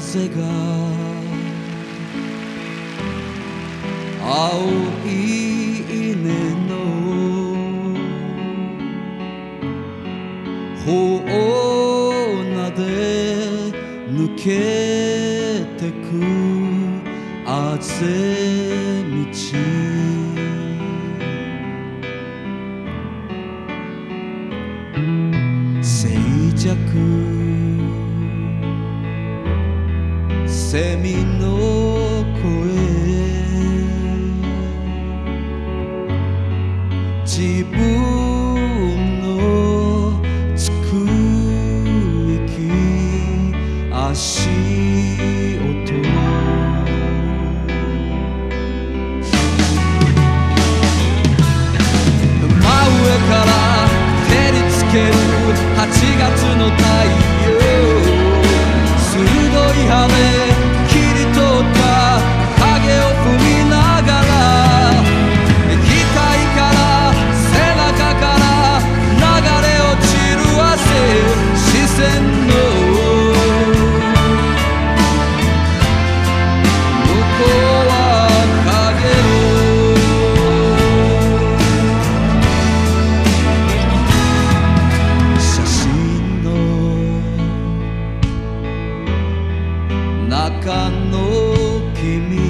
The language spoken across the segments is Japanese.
風が青い稲の頬なで抜けてくあぜ道静寂セミの声自分のつく息足音真上から照りつける8月の太陽鋭い羽切り取った影を踏みながら額から背中から流れ落ちる汗視線の向こうは影の写真の中の君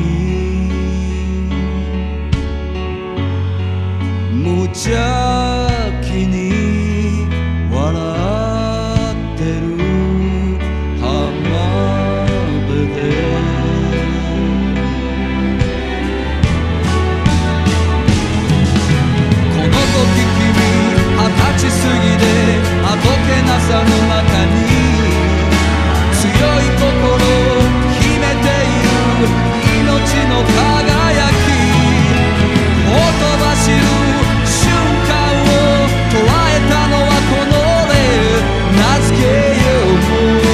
無邪気に笑ってる浜辺でこの時君20歳過ぎであどけなさの中に強い心を秘めている命の輝きほとばしる瞬間を捉えたのはこの俺名付けよう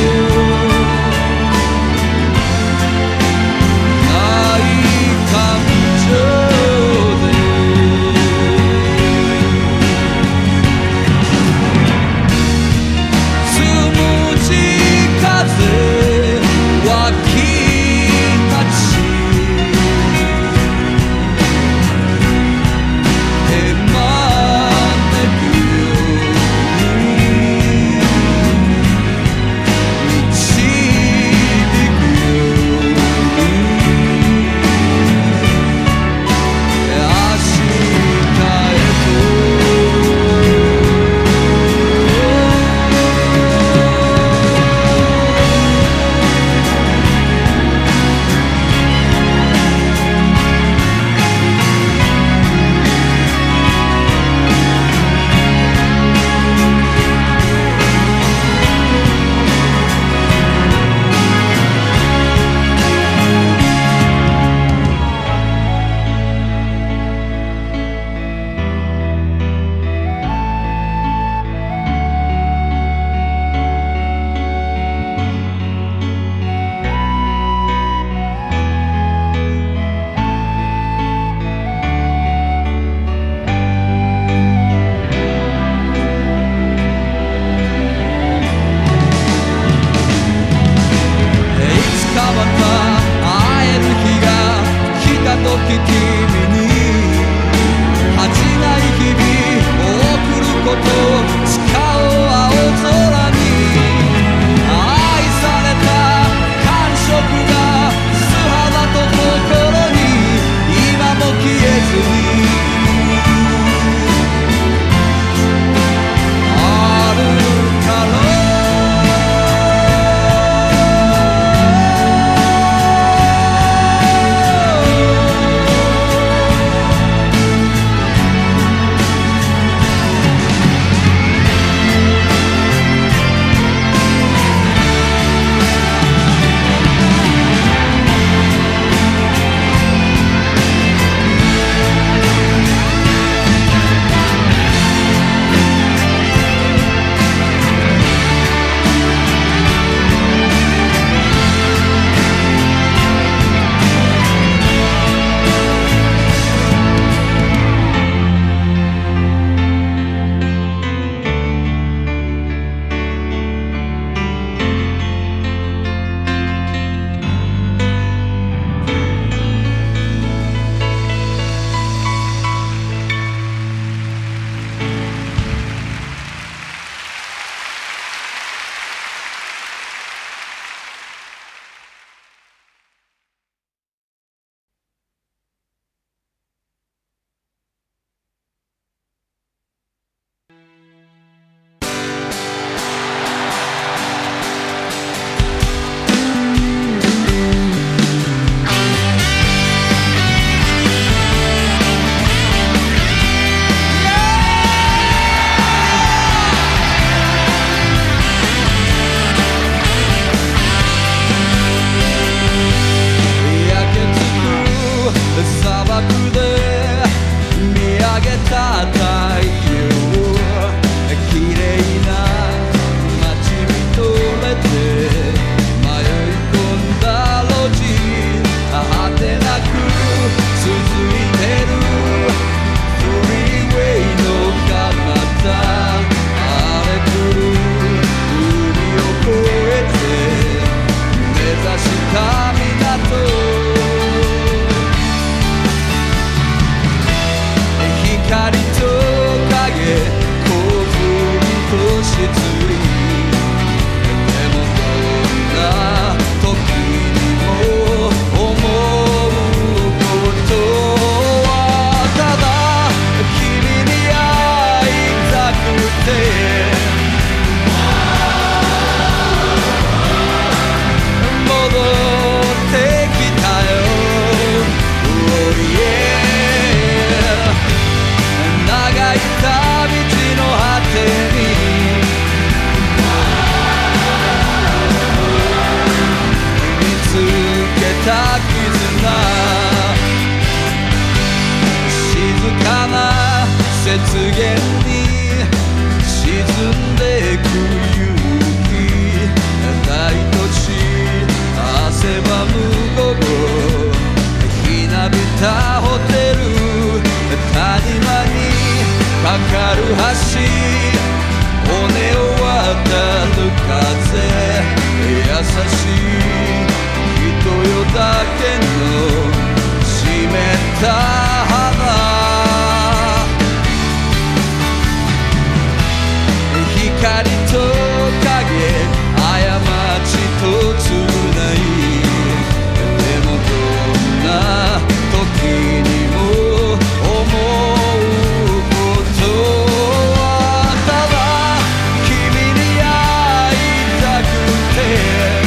ない感情でつむじ風湧き立ち手招くように導くように明日へた絆、静かな雪原に沈んでく夕日、大都市汗ばむ午後、ひなびたホテル谷間にかかる橋、骨を渡る風、優しい人よだけの湿った花、光と影、過ちと償い、でもどんな時にも思うことは、ただ君に会いたくて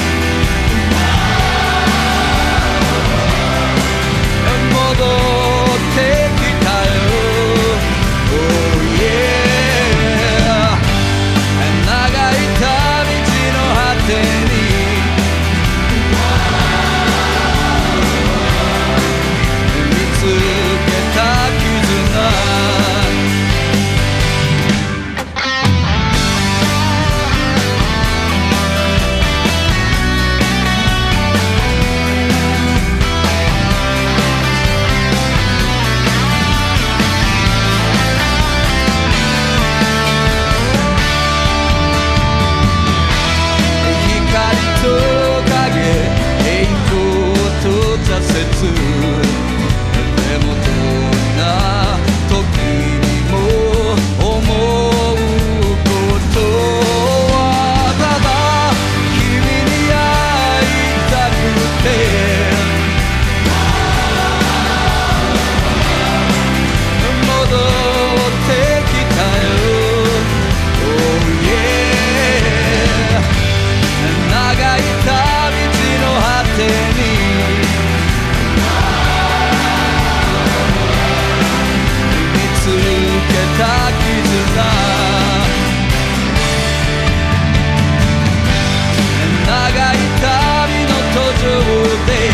戻ってきたよ、oh yeah、長い旅路の果てに見つけた絆、でもどんな時にも思うことは、ただ君に会いたくて戻ってきたよ、oh yeah、長い旅路の果てに見つけた絆、長い旅の途上で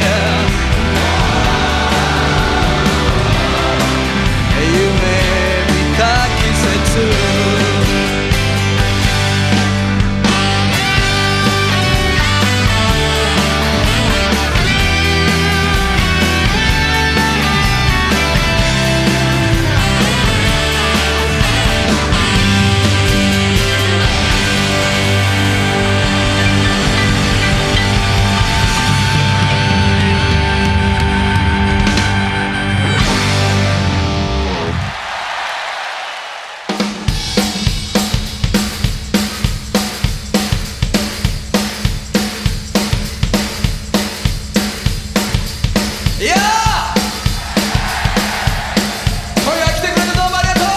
夢見た季節、いやー、今夜来てくれてどうもありがと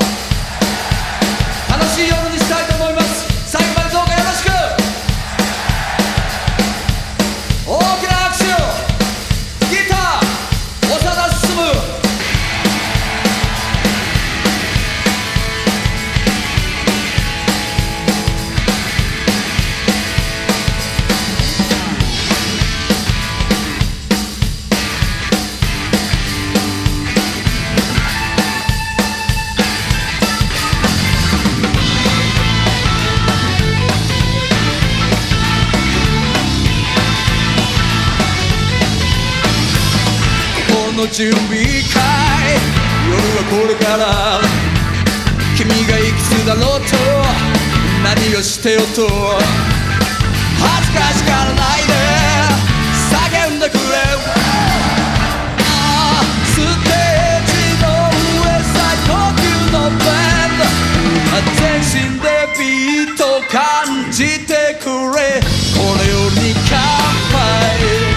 う。楽しい夜にしたいと思います。最後までどうかよろしく。大きな拍手を。ギター長田進。準備会、夜はこれから君がいくつだろうと何をしてよと恥ずかしがらないで叫んでくれ、ステージの上最高級のバンド、全身でビート感じてくれ、これより乾杯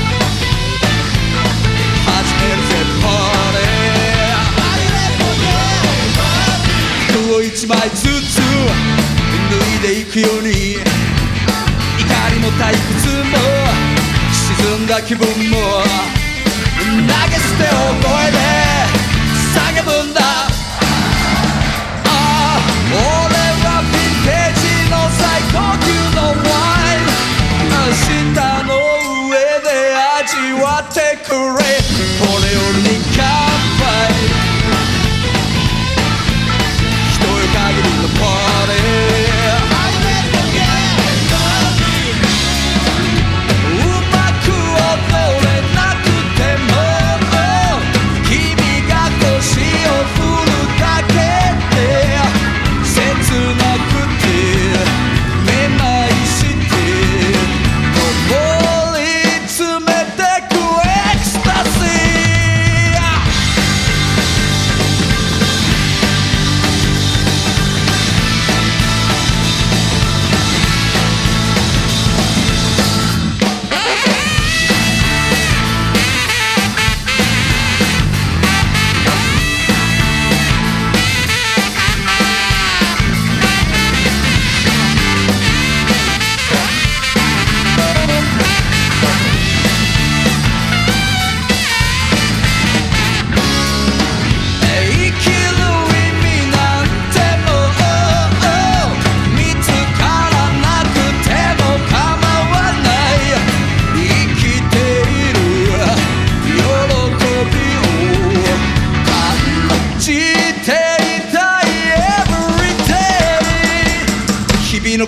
一枚ずつ脱いでいくように、怒りも退屈も沈んだ気分も投げ捨て大声で叫ぶんだ。俺はヴィンテージの最高級のワイン、舌の上で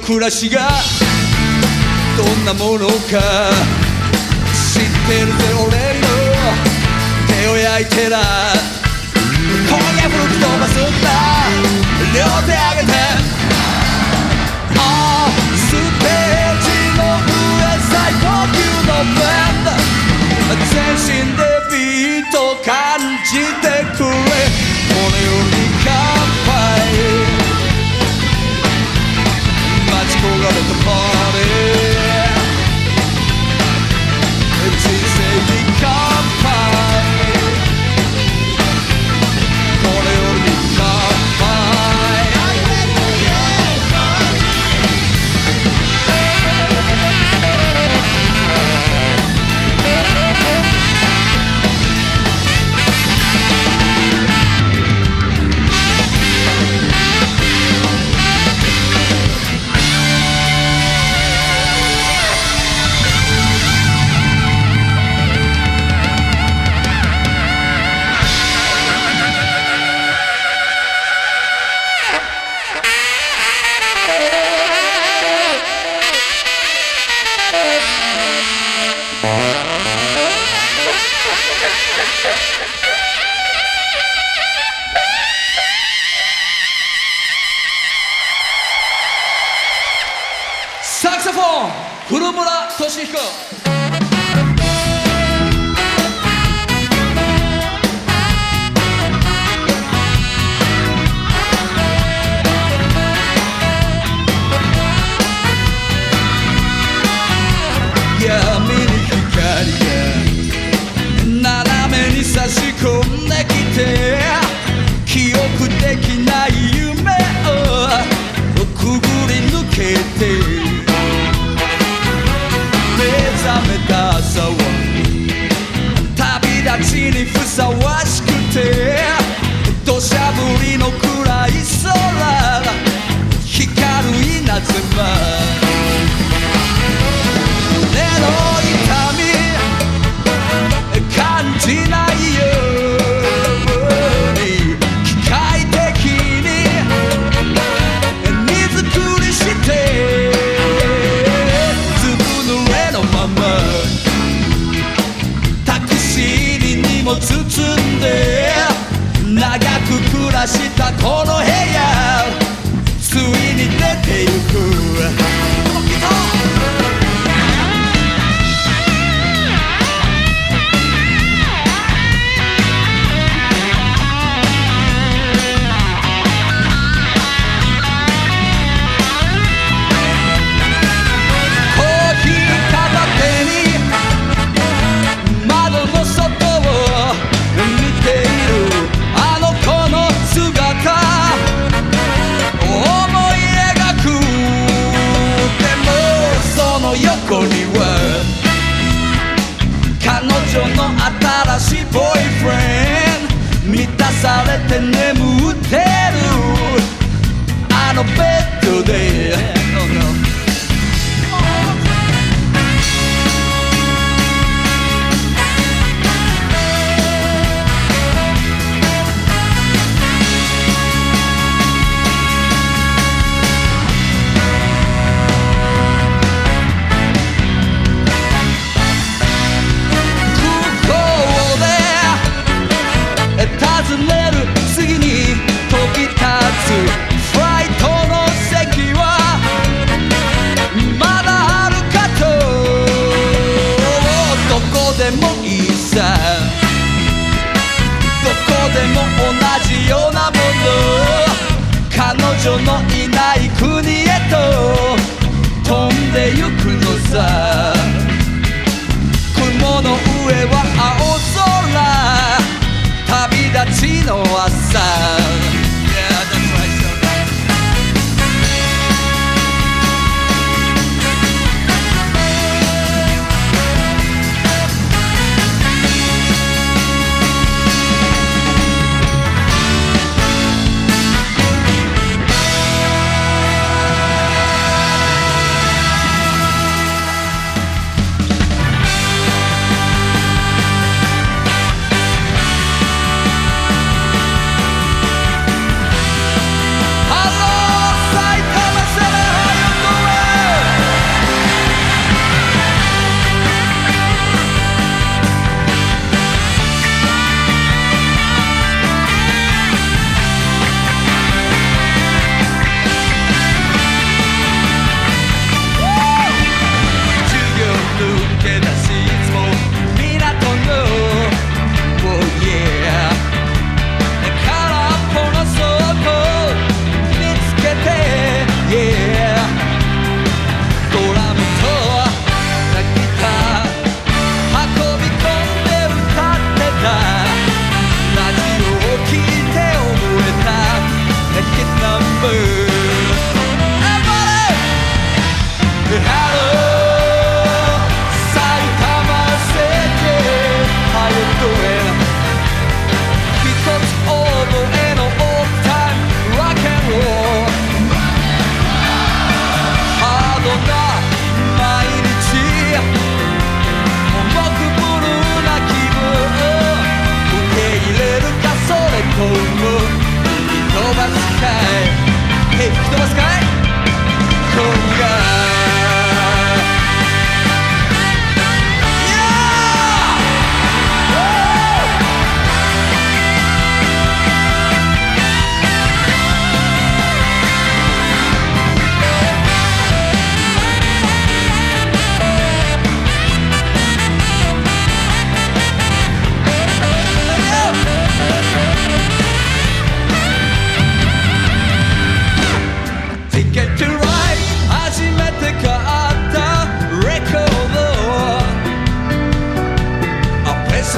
暮らしがどんなものか知ってるぜ俺の手を焼いてら今夜吹き飛ばすんだ両手上げてステージの上最高級のバンド全身でビート感じてくれこれより乾杯待ち焦がれたパーティー人生に乾杯これより乾杯サクソフォン古村俊彦闇に光が斜めに差し込んできて記憶できない夢をくぐり抜けて目覚めた朝は旅立ちにふさわしくて土砂降りの暗い空光る稲妻胸の痛み感じないように機械的に荷造りしてタクシーに荷物積んで長く暮らしたこの部屋ついに出てゆく横には彼女の新しいボーイフレンド満たされて眠ってるあのベッドで尋ねる次に飛び立つフライトの席はまだあるかとどこでもいいさどこでも同じようなもの彼女のいない国へと飛んでゆくのさ雲の上は青空旅立ちの朝 Yeah, that's right, so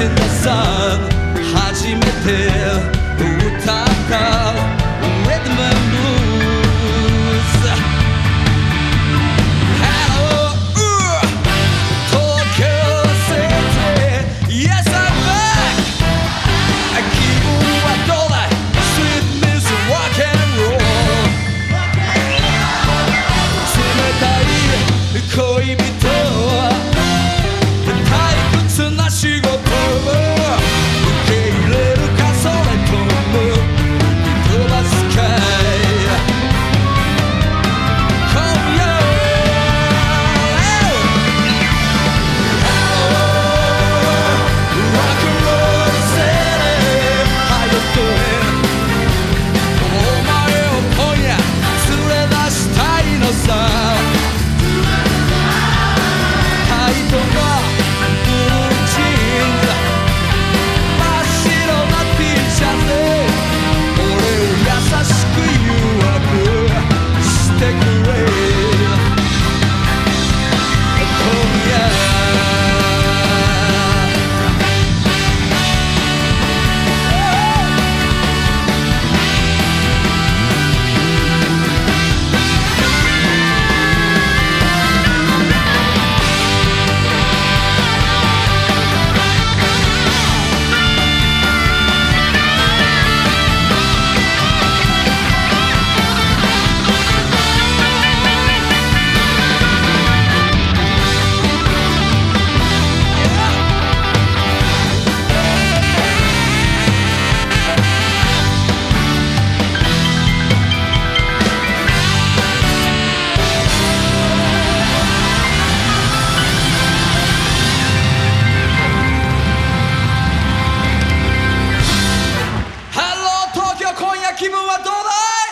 in the sun 初めて歌った Rhythm and Blues Hello Tokyo City Yes I'm back 気分はどうだい Sweet Miss Rock and Roll 冷たい恋人退屈な仕事受け入れるかそれとも飛ばすかい今夜 Rock and Roll City ハイドとお前を今夜連れ出したいのさタイトな気分はどうだい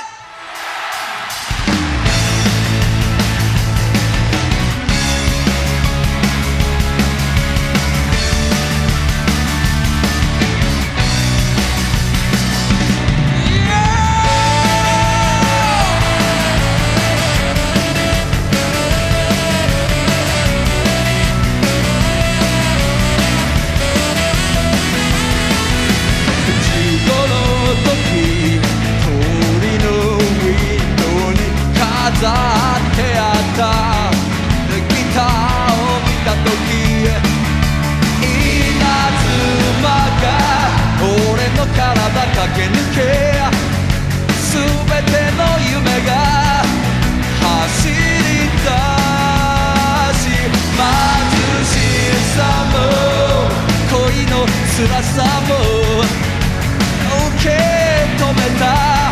飾ってあったギターを見たとき稲妻が俺の体駆け抜け全ての夢が走り出し貧しさも恋の辛さも受け止めた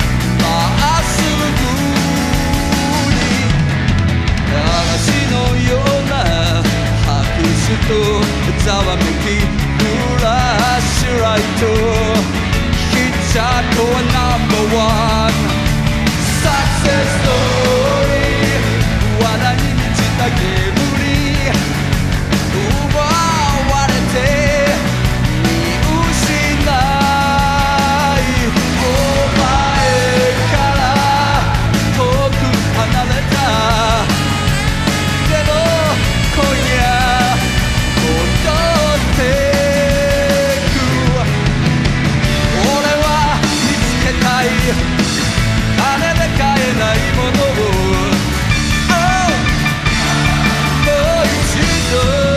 嵐のような拍手とざわめきフラッシュライトヒッチャートはナンバーワンサクセスストーリー罠に満ちた煙奪われて見失いお前から遠く離れた今夜戻ってく俺は見つけたい金で買えないものを、もう一度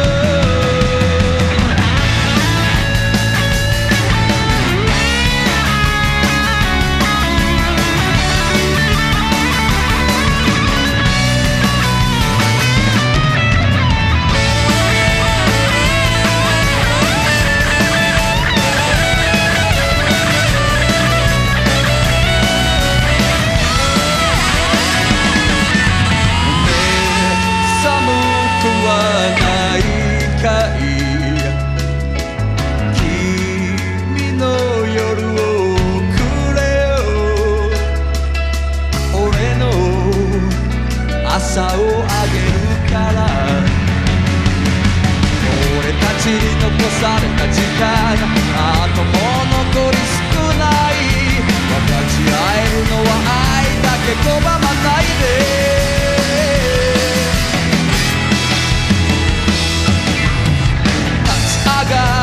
朝をあげるから俺たちに残された時間あとも残り少ない分かち合えるのは愛だけ拒まないで立ち上が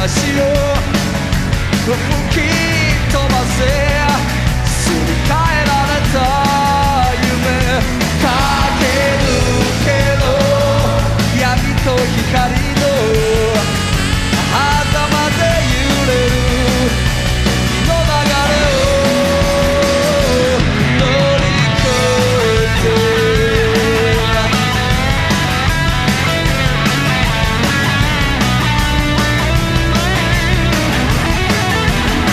嵐を吹き飛ばせすり替えられた夢駆け抜けろ闇と光の狭間で揺れる時の流れを乗り越えて「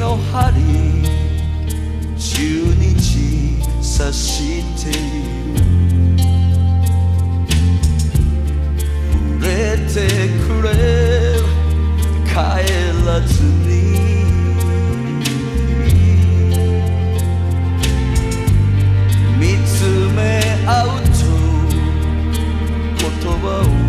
の針10日刺している。触れてくれ帰らずに見つめ合うと言葉を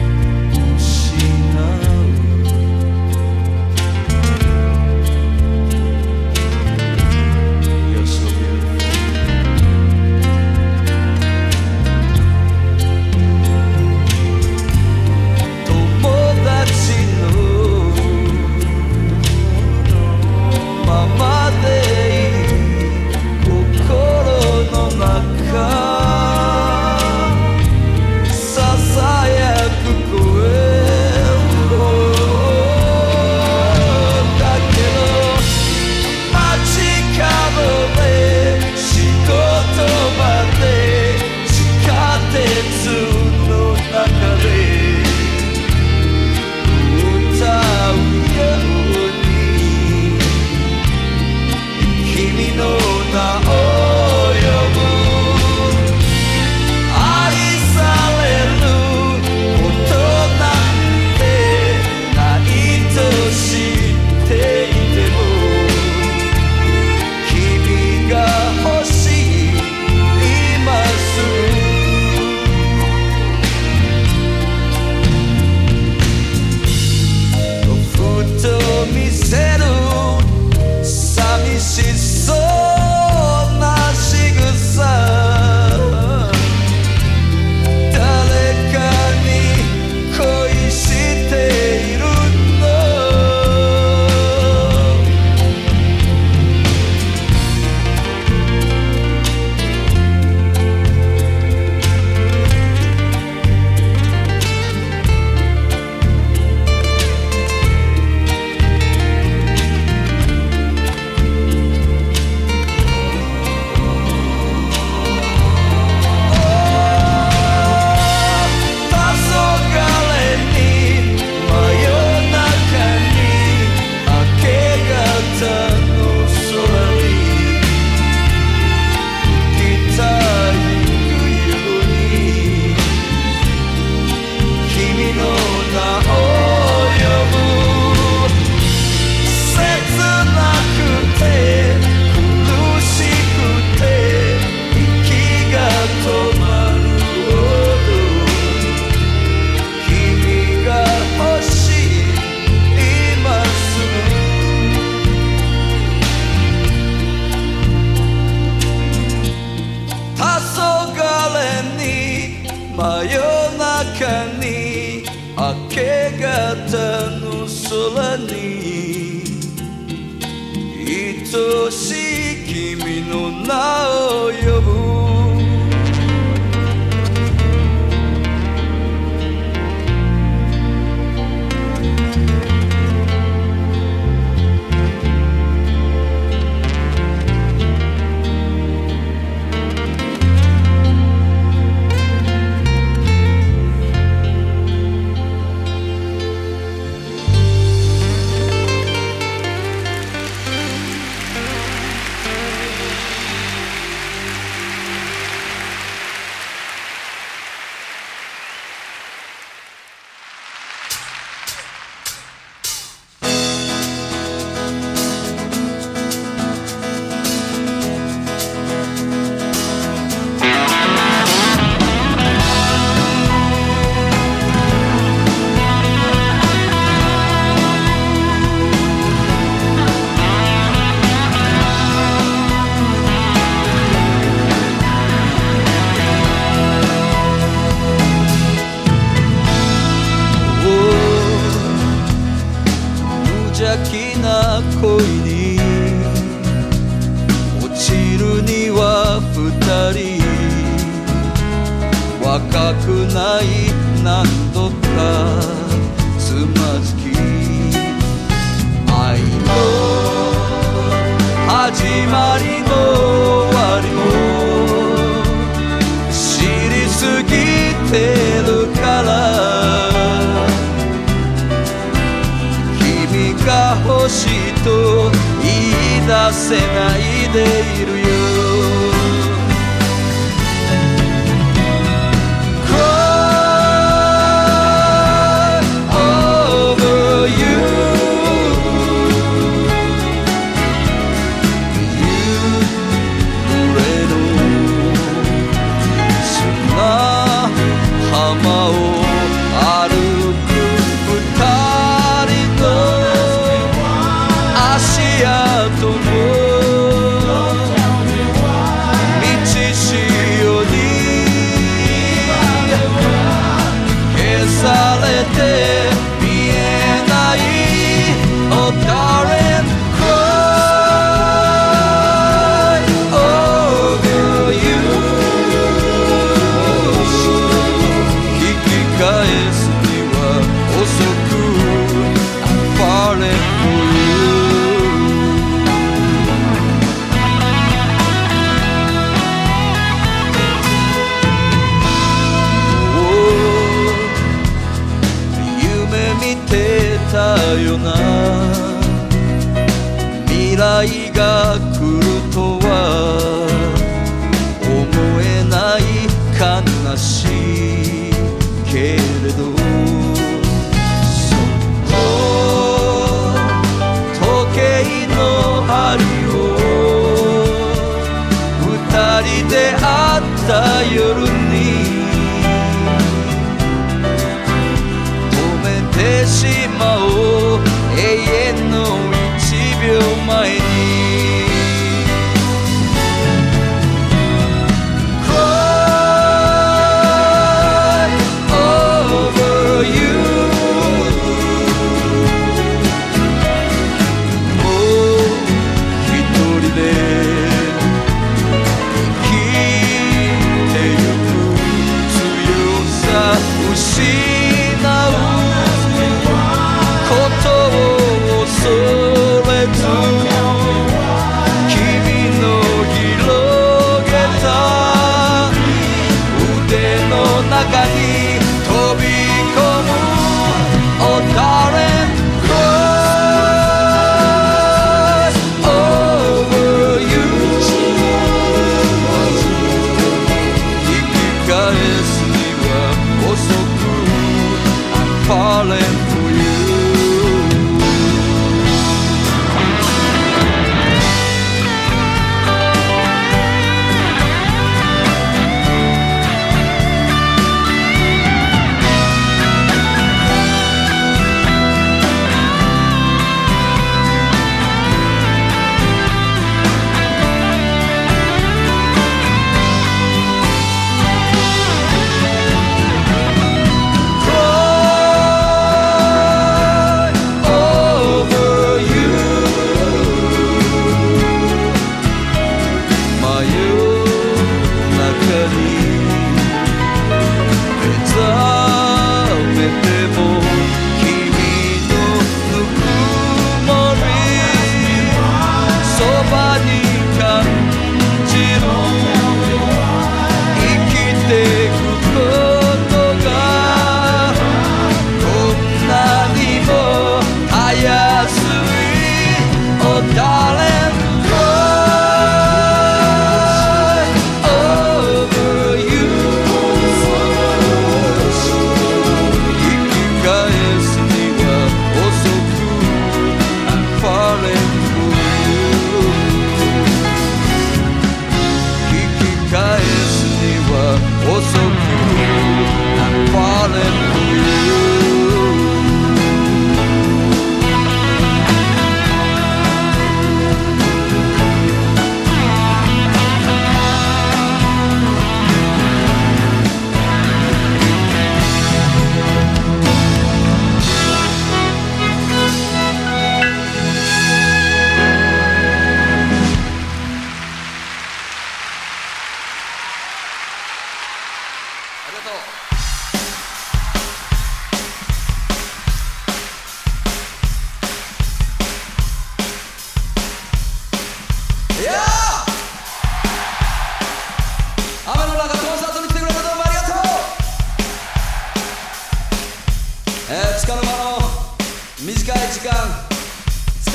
真夜中に明け方の空に愛しい君の名を呼ぶ。恋に落ちるには二人若くない何度かつまずき愛の始まりも終わりも知りすぎてるから君がが欲しいと言い出せないでいるよ。よな未来が来るとは思えない悲しいけれど、そっと時計の針を二人で会った夜にてしまおう永遠の1秒前に。Cry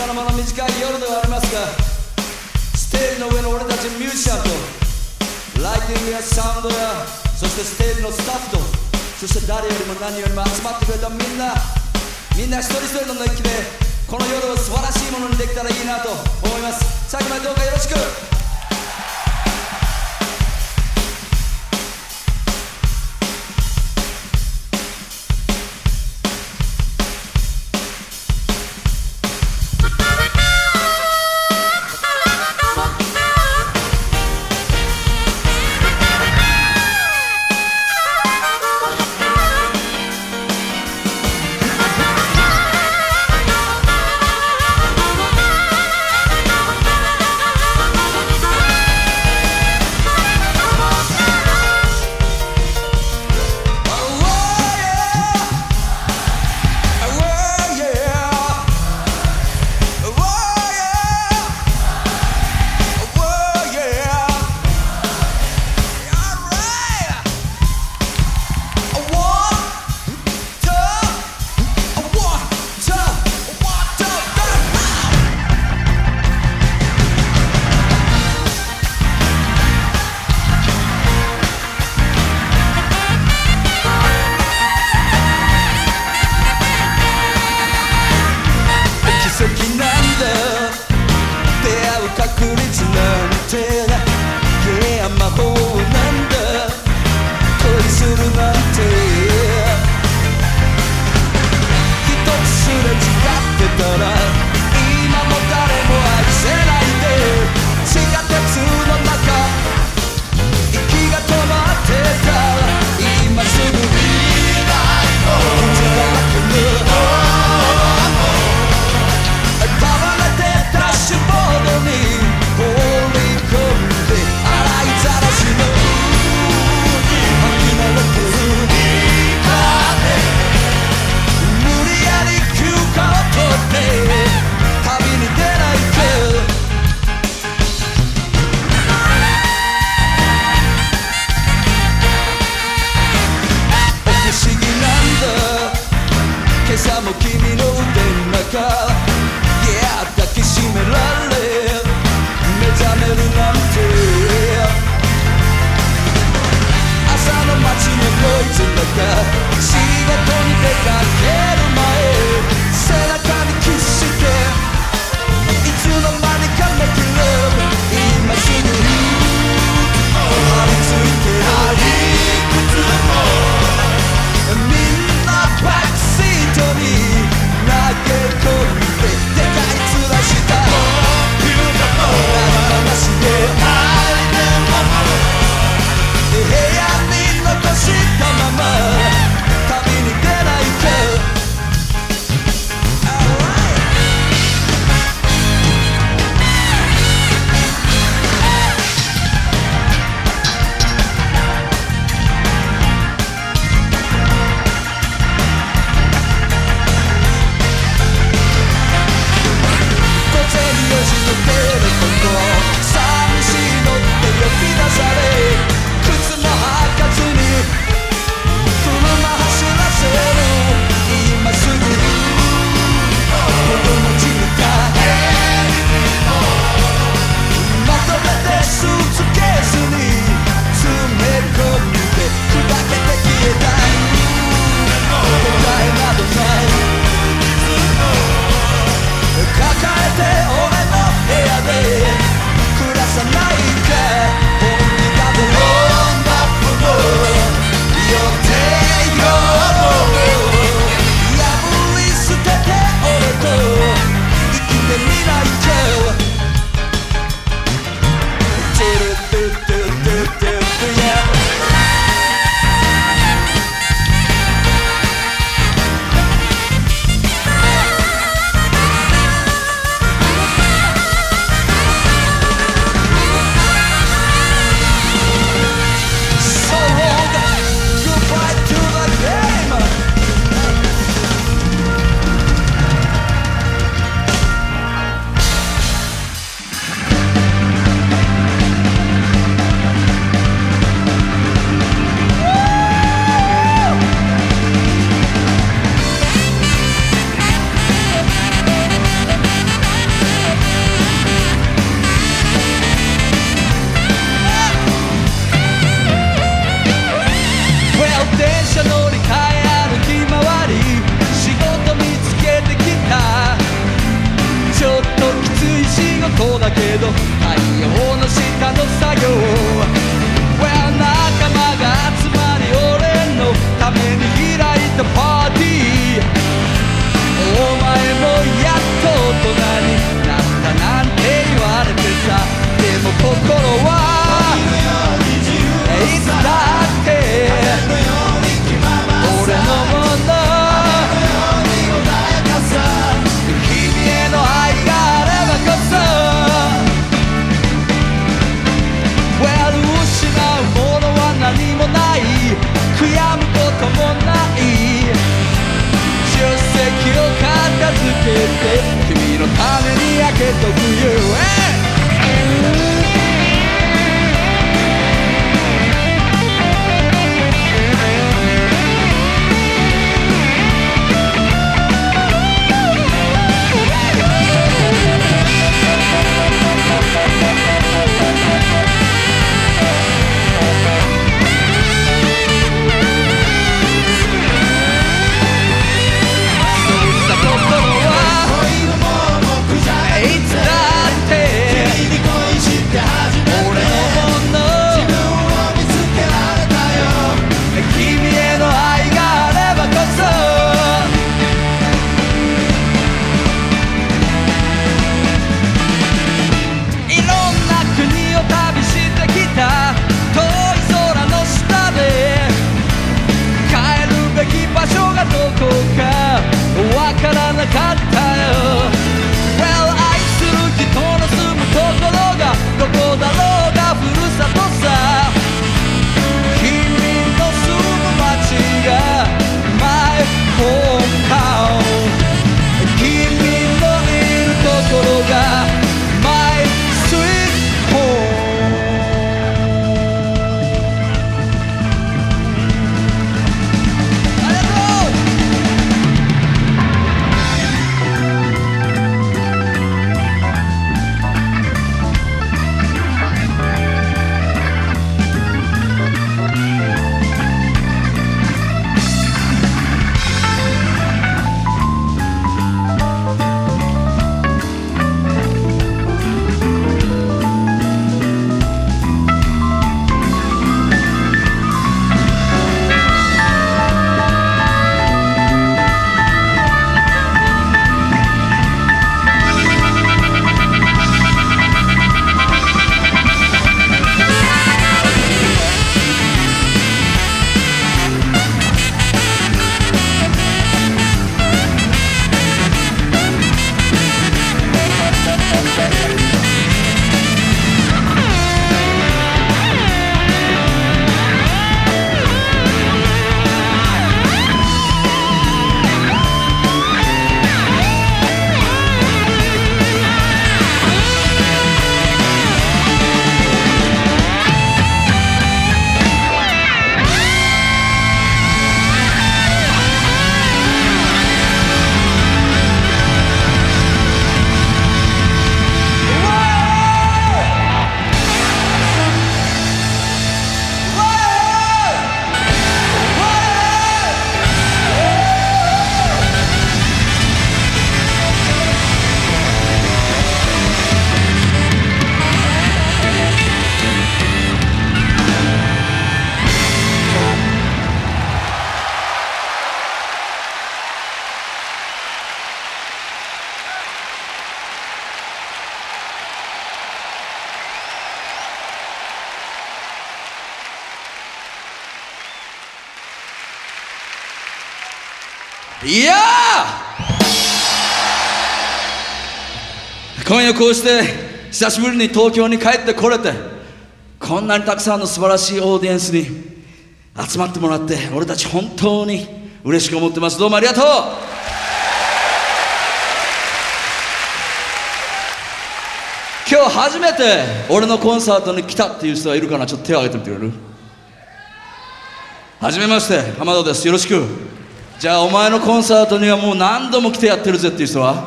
茶の間の短い夜ではありますが、ステージの上の俺たちミュージシャンとライティングやサウンドや、そしてステージのスタッフと、そして誰よりも何よりも集まってくれたみんな一人一人の熱気でこの夜を素晴らしいものにできたらいいなと思います。最後までどうかよろしく。 「 と冬わからなかったよ Well 愛する人の住むところがどこだろうがふるさとさ君の住む街が My hometown 君のいるところが My sweet home いやー今夜こうして久しぶりに東京に帰ってこれてこんなにたくさんの素晴らしいオーディエンスに集まってもらって俺たち本当に嬉しく思ってます。どうもありがとう。今日初めて俺のコンサートに来たっていう人はいるかな。ちょっと手を挙げてみてくれる？はじめまして、浜田です。よろしく。じゃあお前のコンサートにはもう何度も来てやってるぜっていう人は？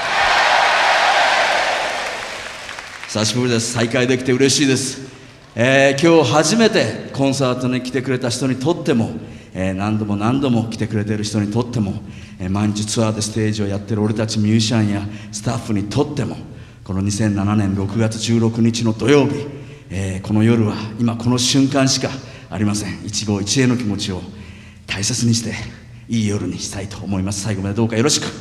久しぶりです。再会できて嬉しいです。今日初めてコンサートに来てくれた人にとっても、何度も何度も来てくれてる人にとっても、毎日ツアーでステージをやってる俺たちミュージシャンやスタッフにとっても、この2007年6月16日の土曜日、この夜は今この瞬間しかありません。一期一会の気持ちを大切にしていい夜にしたいと思います。最後までどうかよろしく。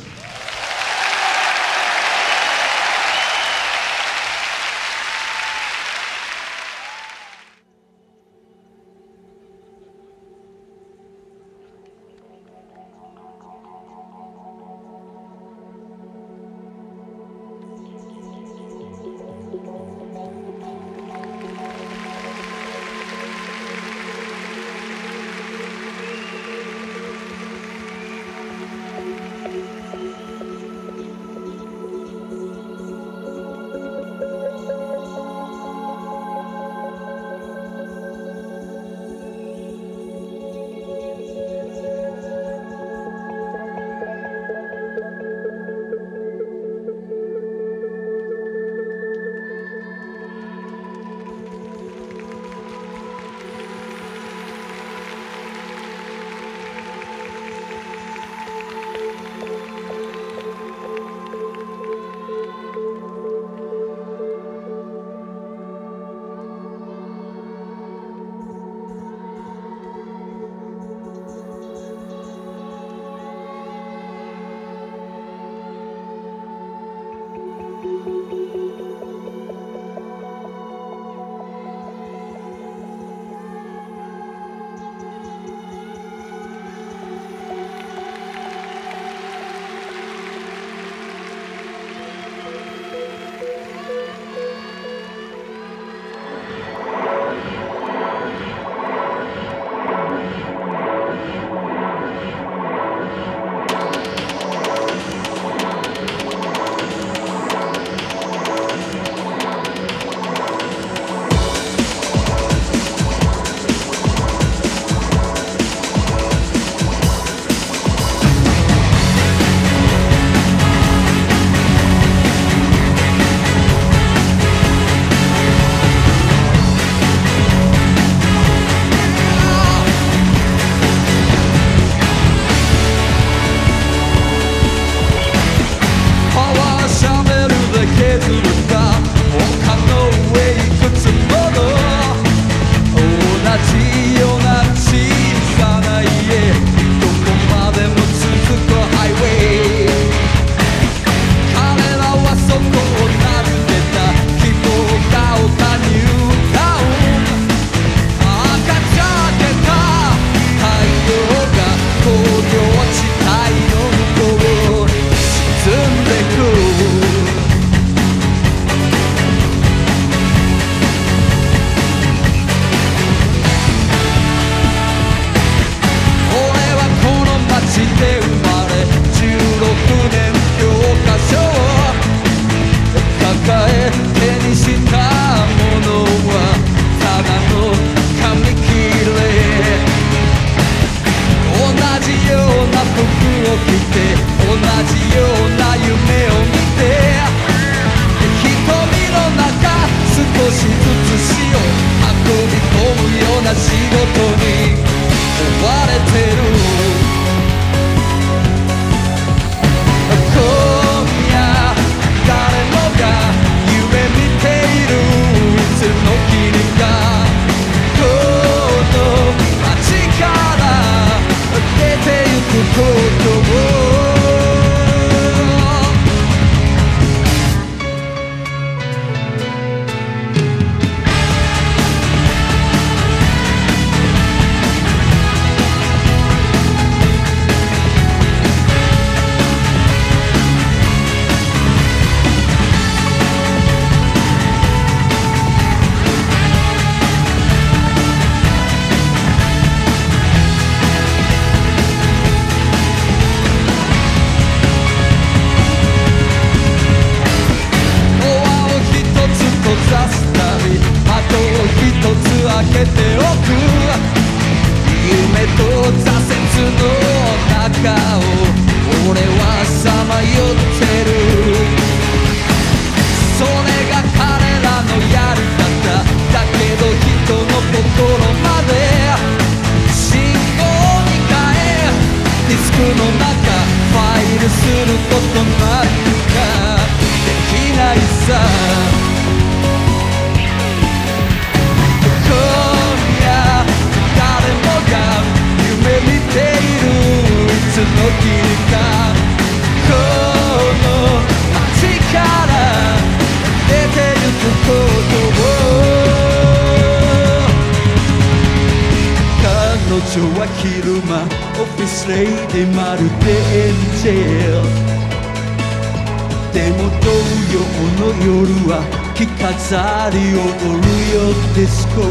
スレイでまるでエンジェル。でも同様の夜は着飾り踊るよディスコ。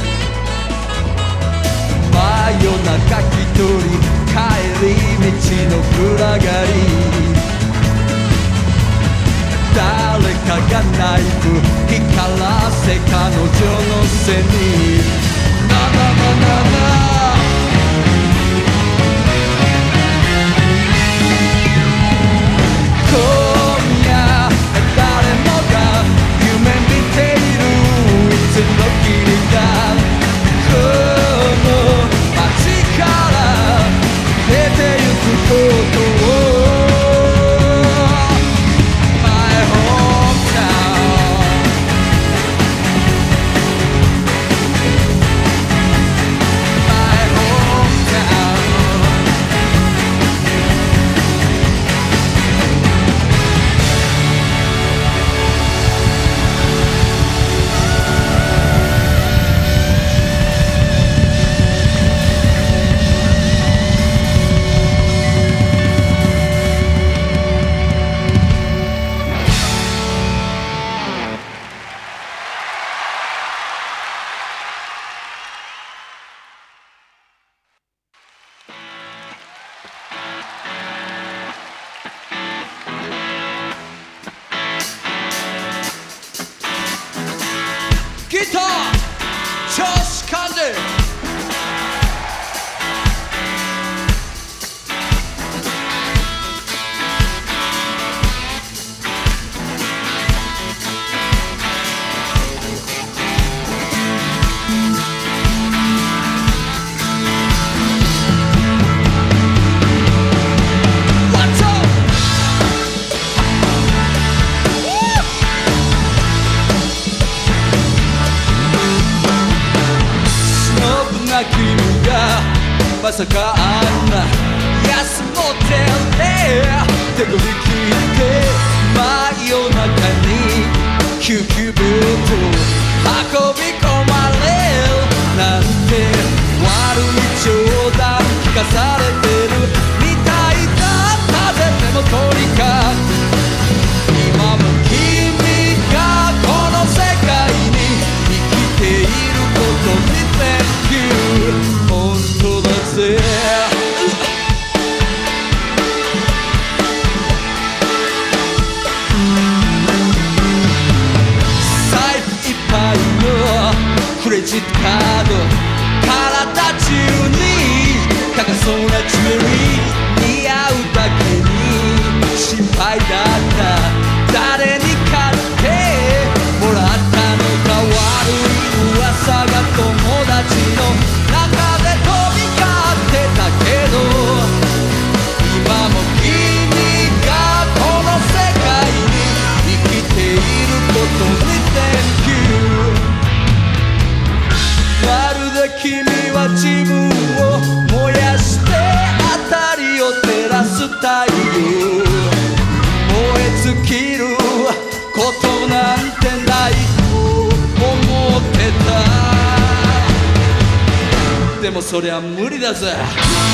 真夜中一人帰り道の暗がり。誰かがナイフ光らせ彼女の背にななななな。今夜誰もが夢見ているいつの君がこの街から出てゆくことを。ギター調子感じ。君がまさかあんな安モテルで手首切って真夜中に救急ベッド運び込まれるなんて悪い冗談聞かされてるみたいだったぜ。でもとにかく今も君がこの世界に生きていることに本当だぜ。財布いっぱいのクレジットカード体中に高そうなジュエリー似合うだけに心配だった。誰に買ってもらったのか悪い噂が友達のまるで君は自分を燃やして辺りを照らす太陽。燃え尽きることなんてないと思ってた。でもそりゃ無理だぜ。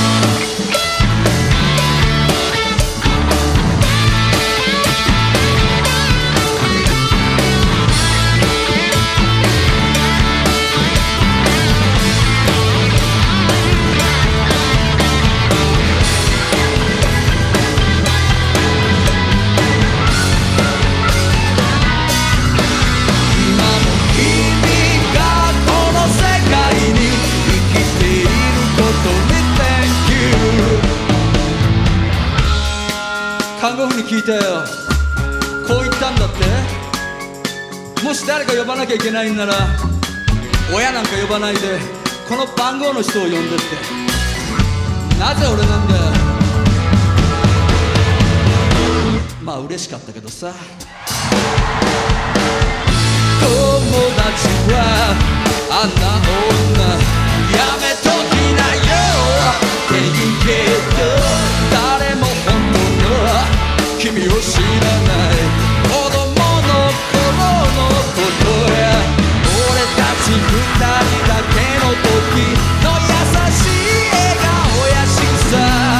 看護婦に聞いたよ。こう言ったんだって。もし誰か呼ばなきゃいけないんなら親なんか呼ばないでこの番号の人を呼んでって。なぜ俺なんだよ。まあ嬉しかったけどさ。友達はあんな女やめときなよって言うけど誰も本当の君を知らない子供の頃のことや俺たち二人だけの時の優しい笑顔やしさ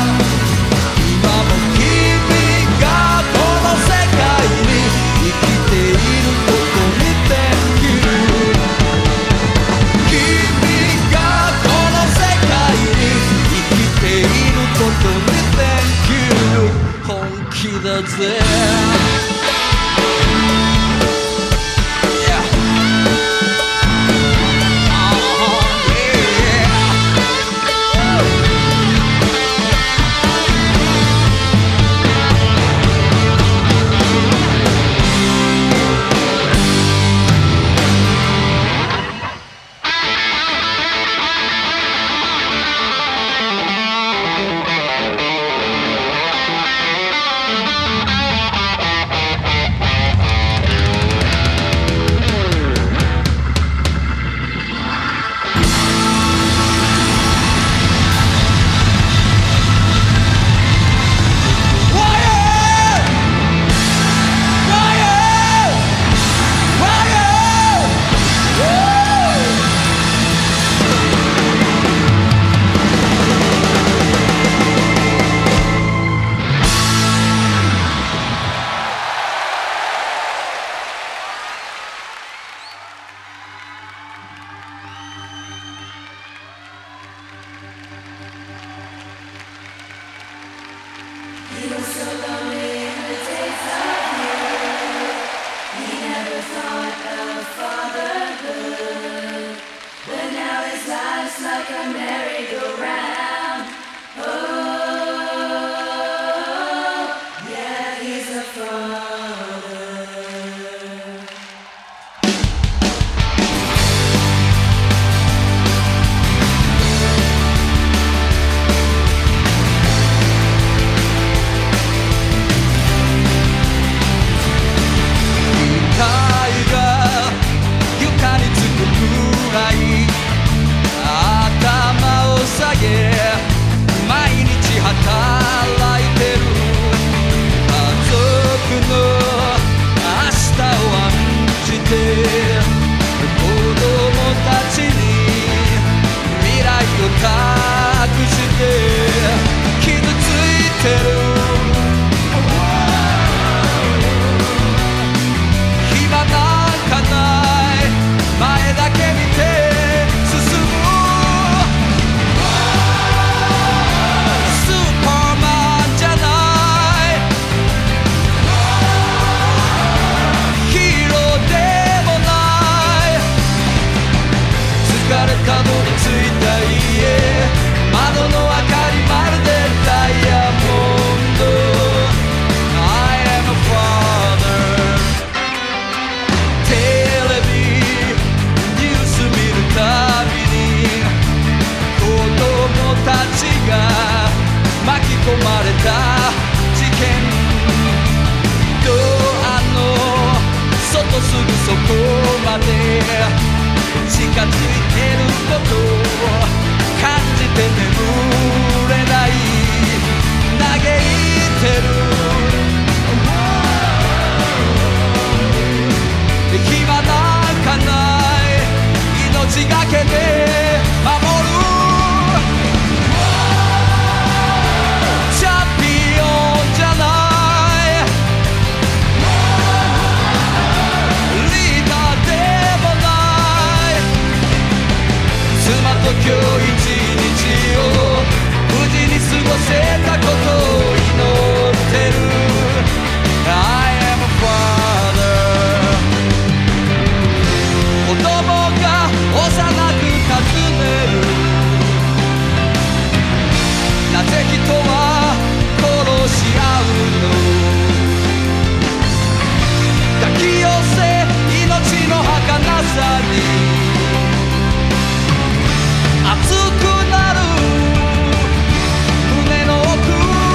とすぐそこまで近づいてることを感じて眠れない嘆いてる暇なんかない命がけで守るチャンピオンじゃないリーダーでもない妻と今日一日を無事に過ごせたことを祈ってる I am a father 子供が幼く尋ねるなぜ人は殺し合うの抱き寄せ命の儚さに熱くなる胸の奥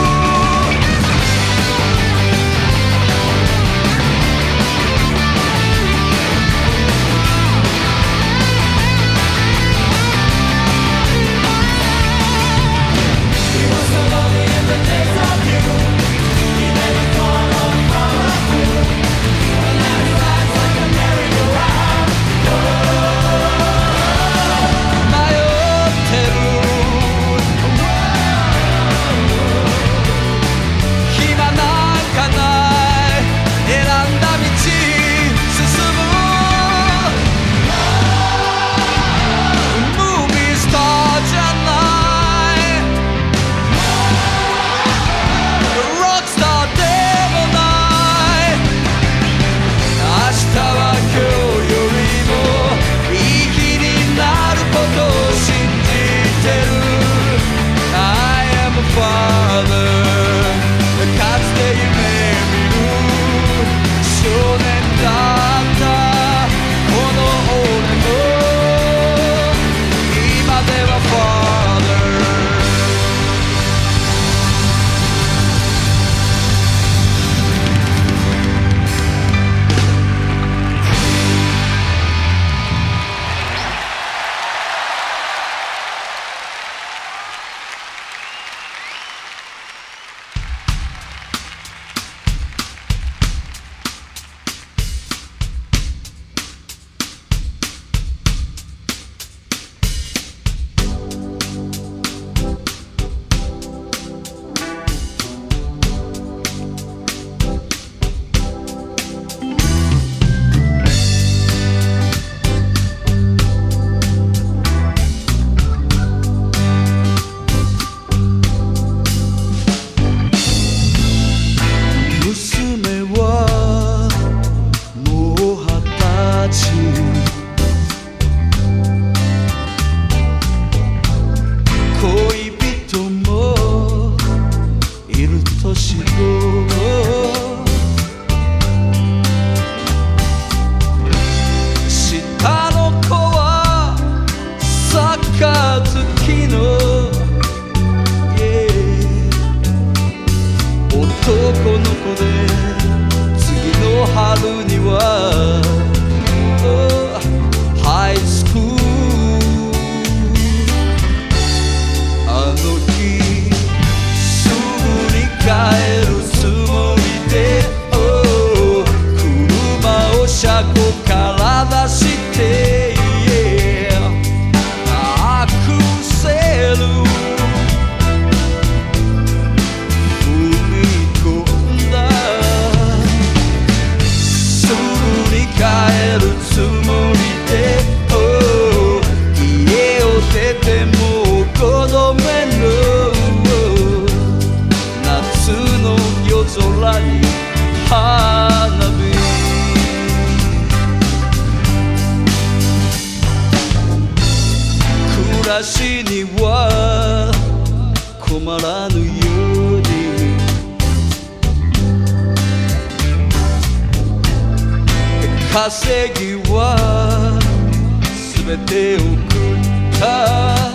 稼ぎは全て送った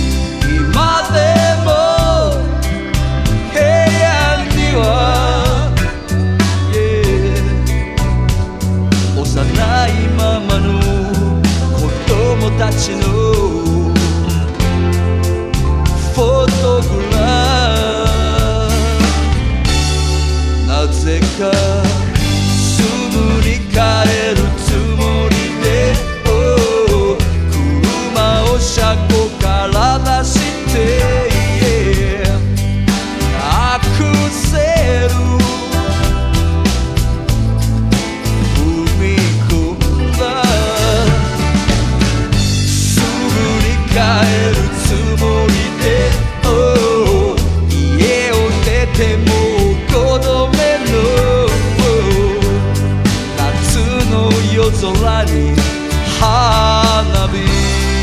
今でも部屋にはなぜかすぐに帰るつもりで、車を車庫から出して、アクセル踏み込んだ。すぐに帰るつもりで、家を出ても5度目の夏の夜空に花火。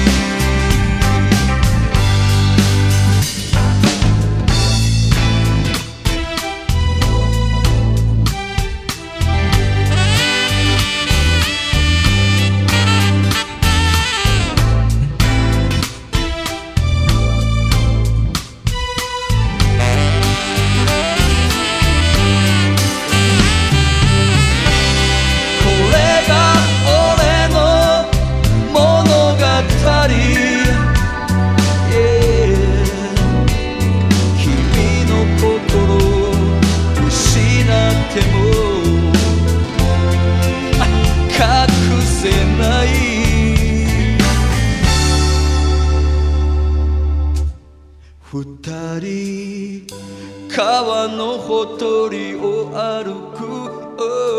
二人川のほとりを歩く、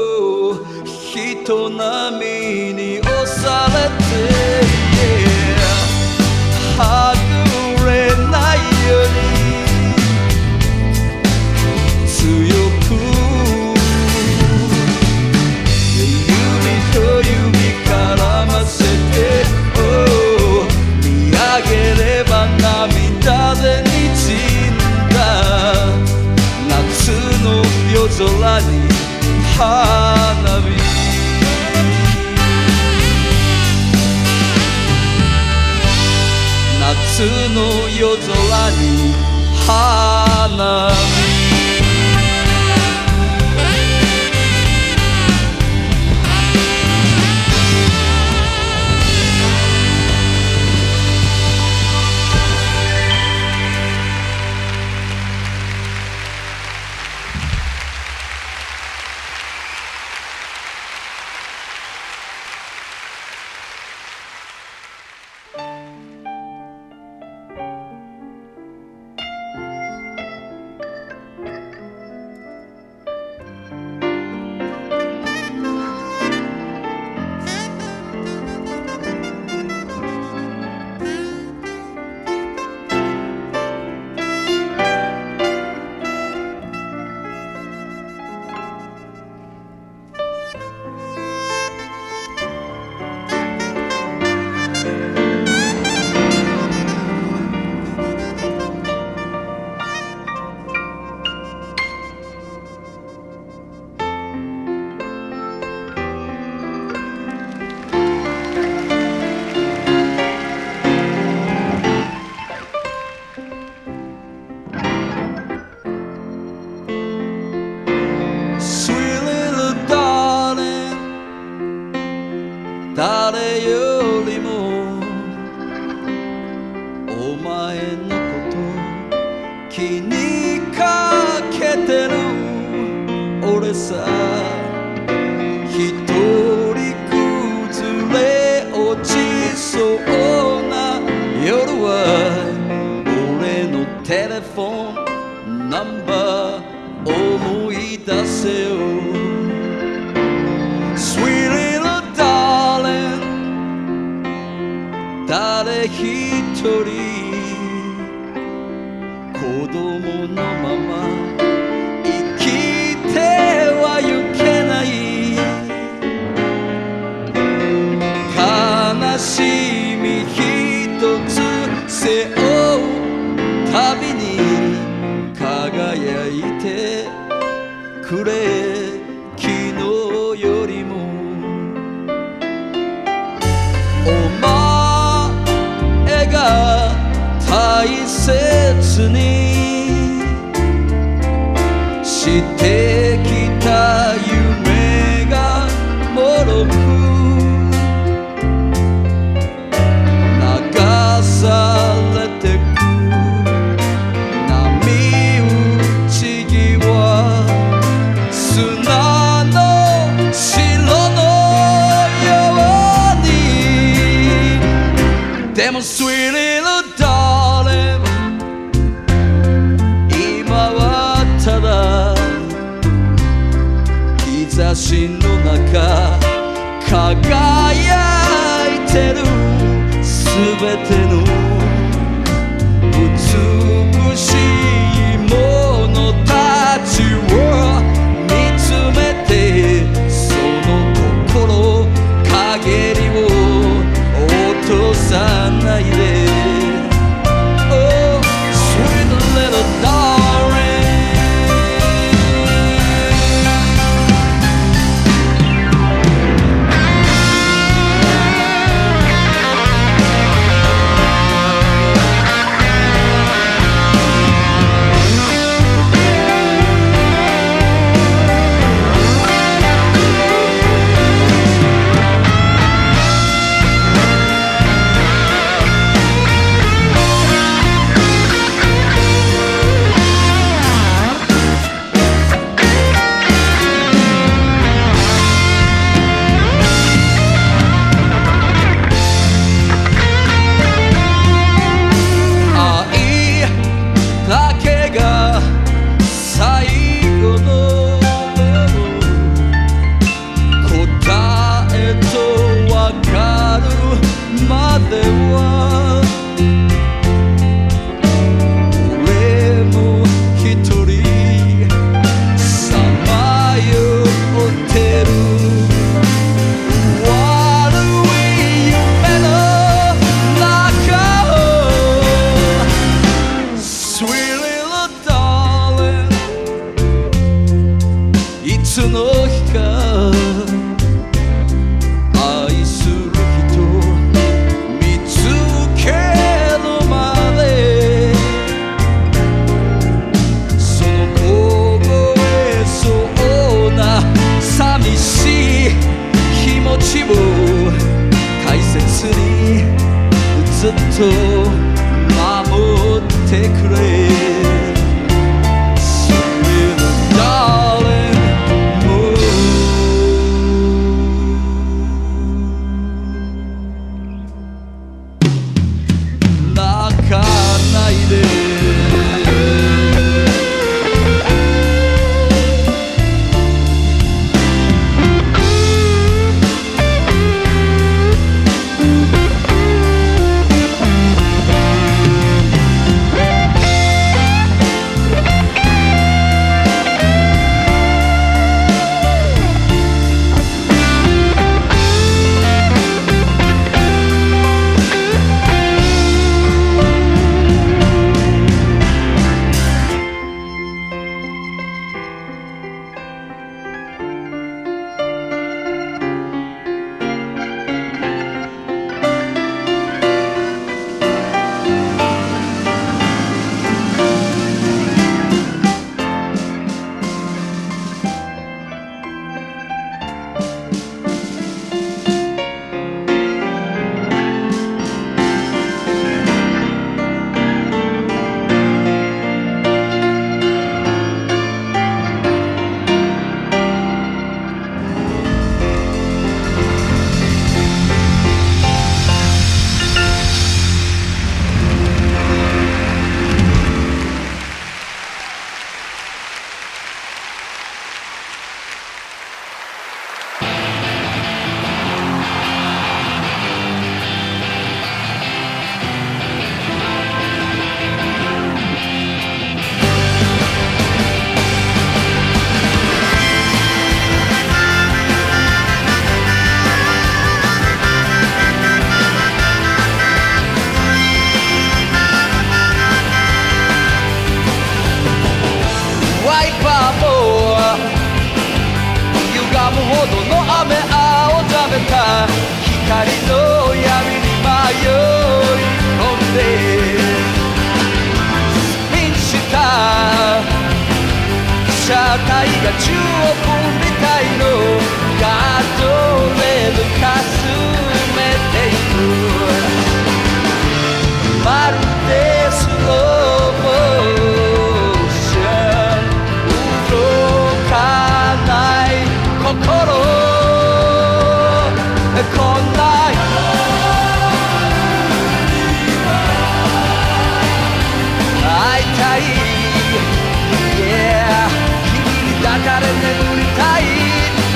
人波に押されて、はぐれないように強く指と指絡ませて、見上げれば涙で滲んだ夏の夜空に花火。夏の夜空に花火。誰よりもお前のこと気にかけてる俺さ。一人崩れ落ちそうな夜は俺のテレフォンナンバー思い出せよ。誰一人子供のまま生きてはゆけない。悲しみ一つ背負うたびに輝いてくれ昨日よりも。大切にしてきた夢がもろく流されてく。波打ち際差しの中輝いてるすべての美しいものたちを見つめて、その心陰りを落とさないで。 Oh, sweet little darling. Yeah, 君に抱かれ眠りたい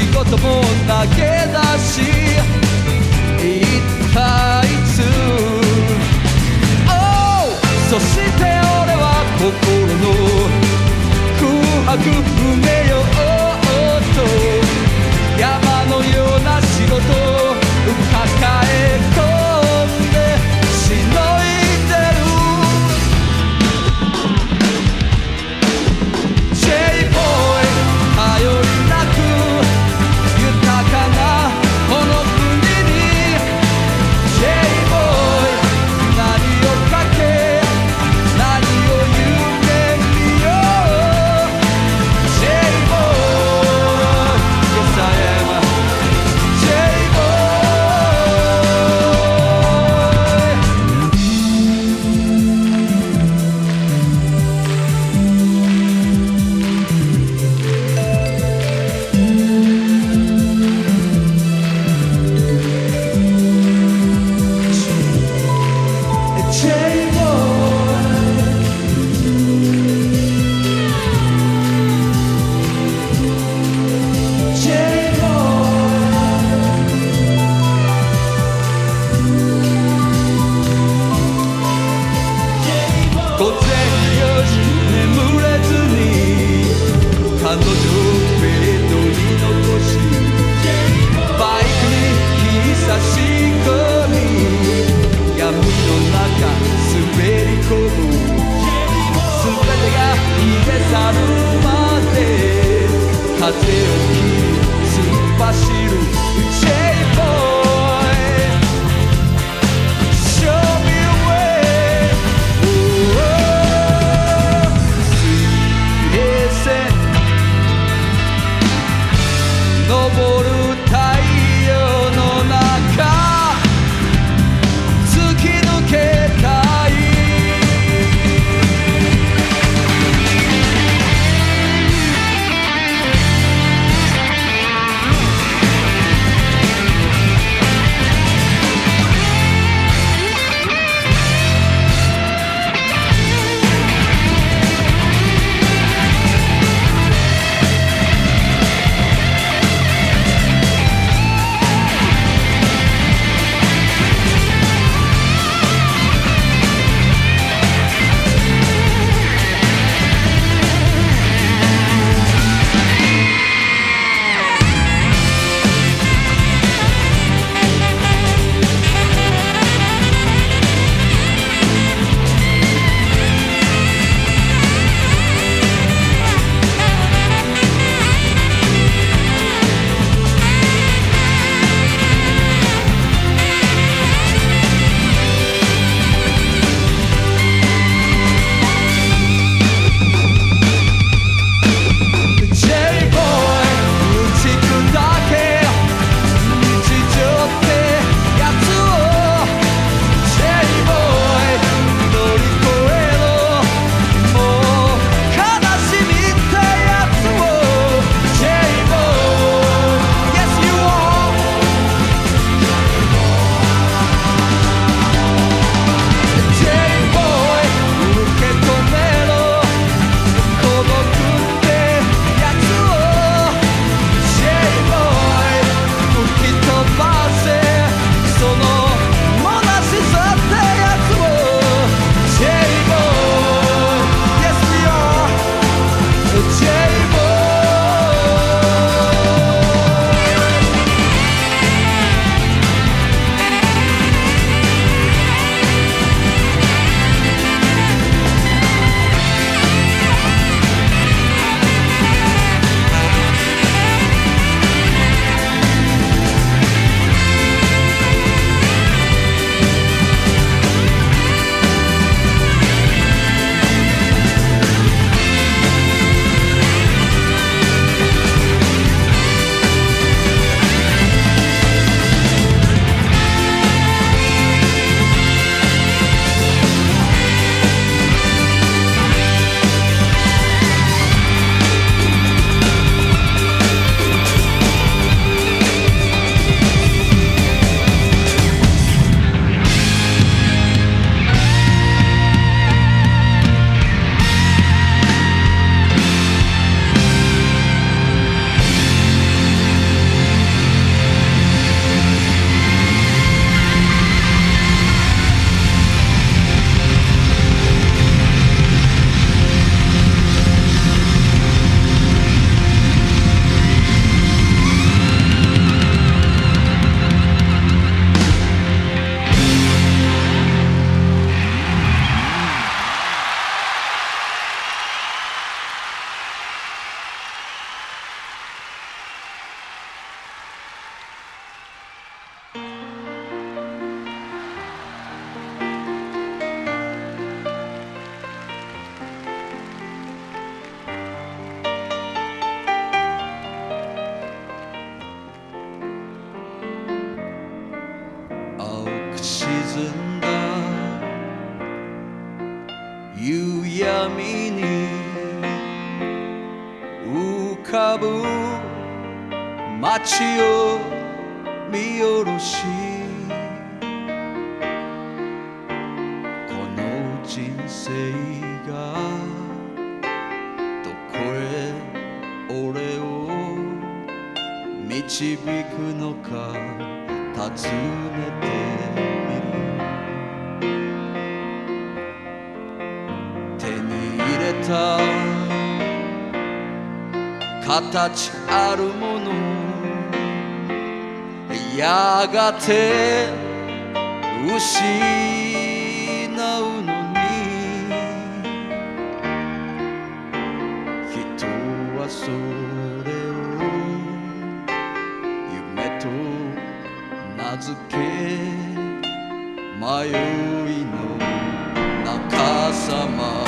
事も投げ出し一体いつ、そして俺は心の空白埋めようと山のような仕事を抱え込んでしのいでる J-Boy 頼りなく豊かなこの国に J-Boy 何をかけ何を夢見よう J-Boy Yes I am午前4時眠れずに彼女をベッドに残しバイクに差し込み闇の中滑り込む全てが逃げ去るまで風を切り突っ走る J-Boy昇る太陽の中突き抜けたいんだ夕闇に浮かぶ街を見下ろしこの人生がどこへ俺を導くのか尋ねてみる手に入れた形あるものやがて失うのに人はそれを夢と名付け迷いの中さま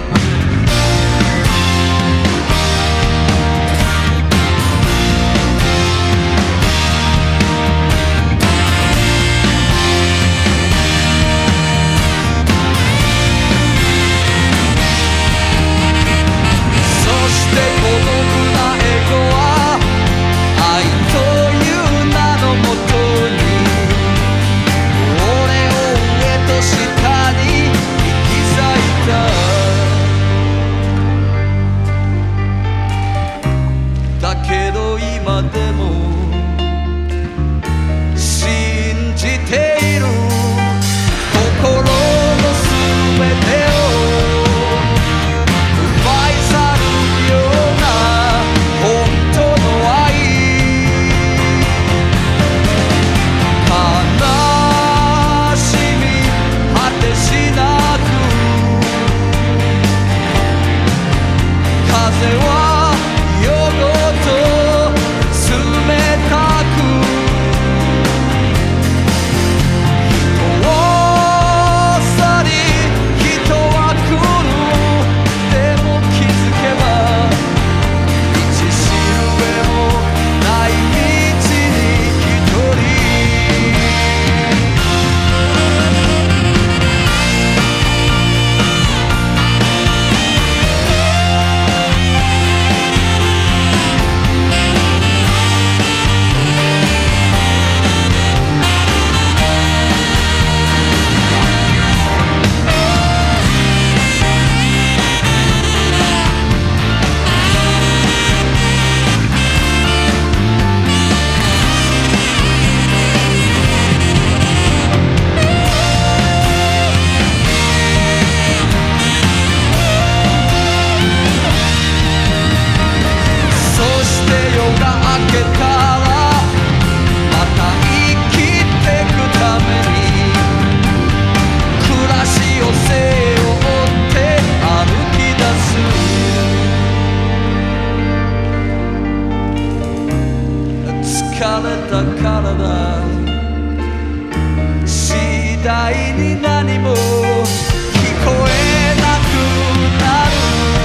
疲れた体次第に何も聞こえなくなる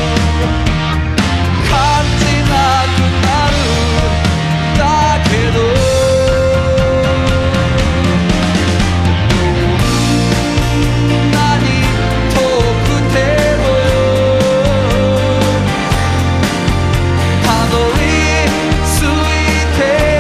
感じなくなるだけどどんなに遠くてもたどり着いて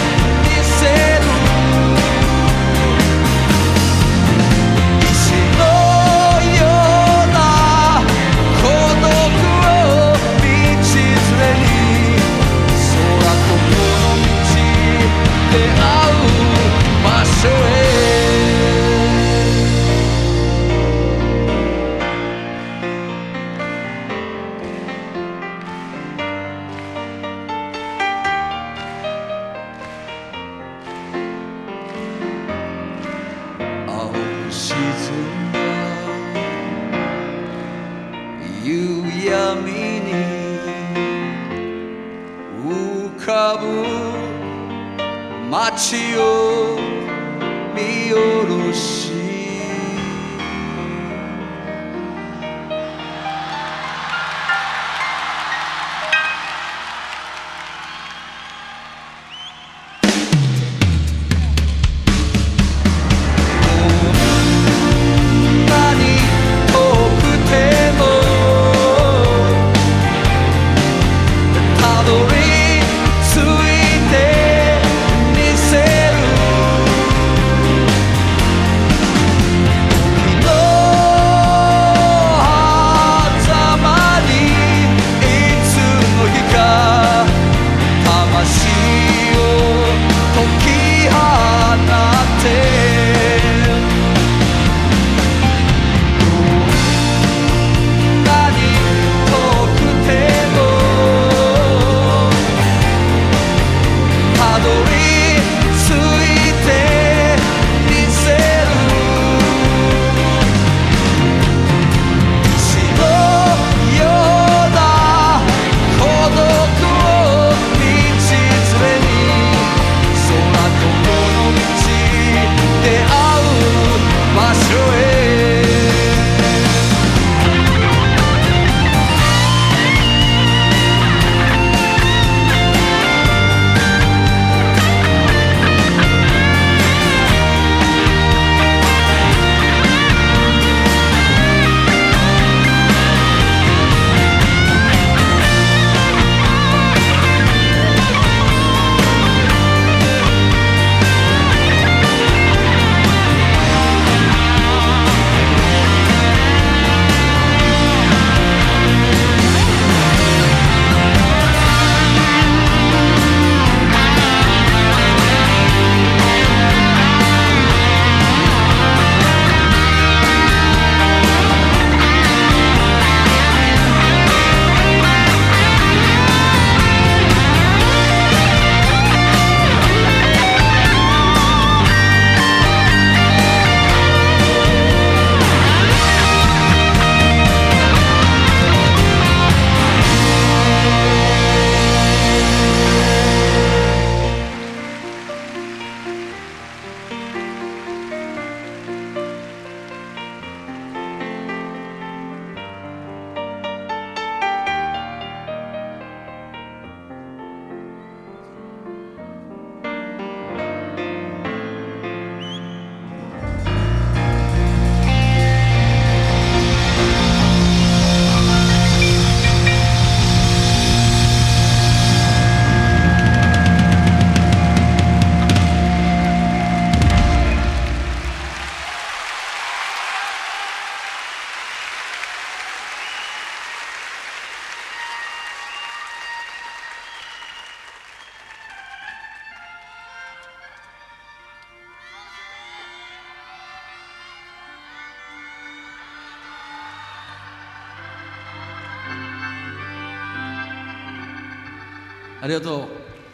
沈んだ夕闇に浮かぶ街を見下ろしありがとう。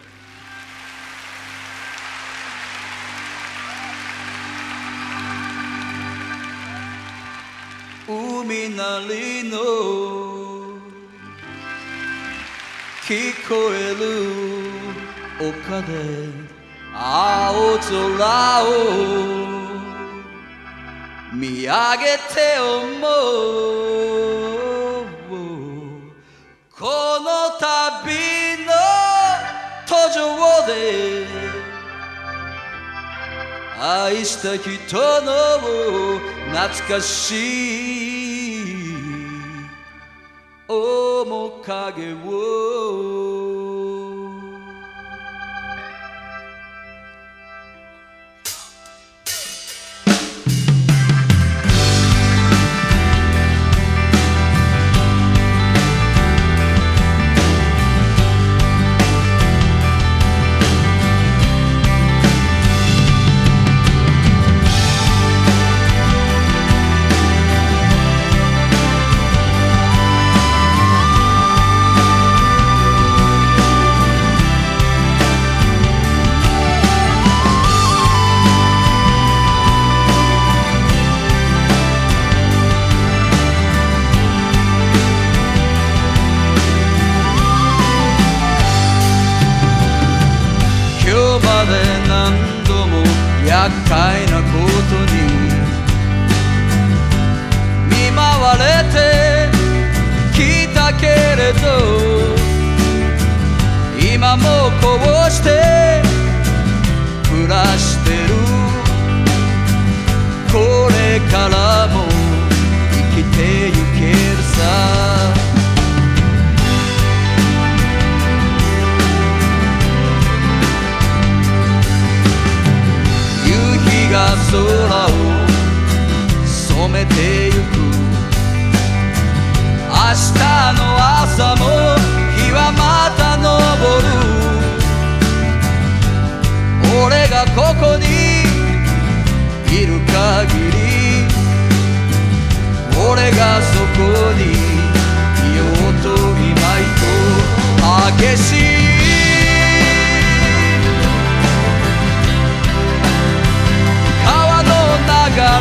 海なりの聞こえる丘で青空を見上げて思う、この旅の途上で愛した人の懐かしい面影を何度も厄介なことに見舞われてきたけれど、今もこうして暮らしてる。これからも生きてゆけるさ。空を染めてゆく。明日の朝も日はまた昇る。俺がここにいる限り、俺がそこにいようといまいと激しい流れを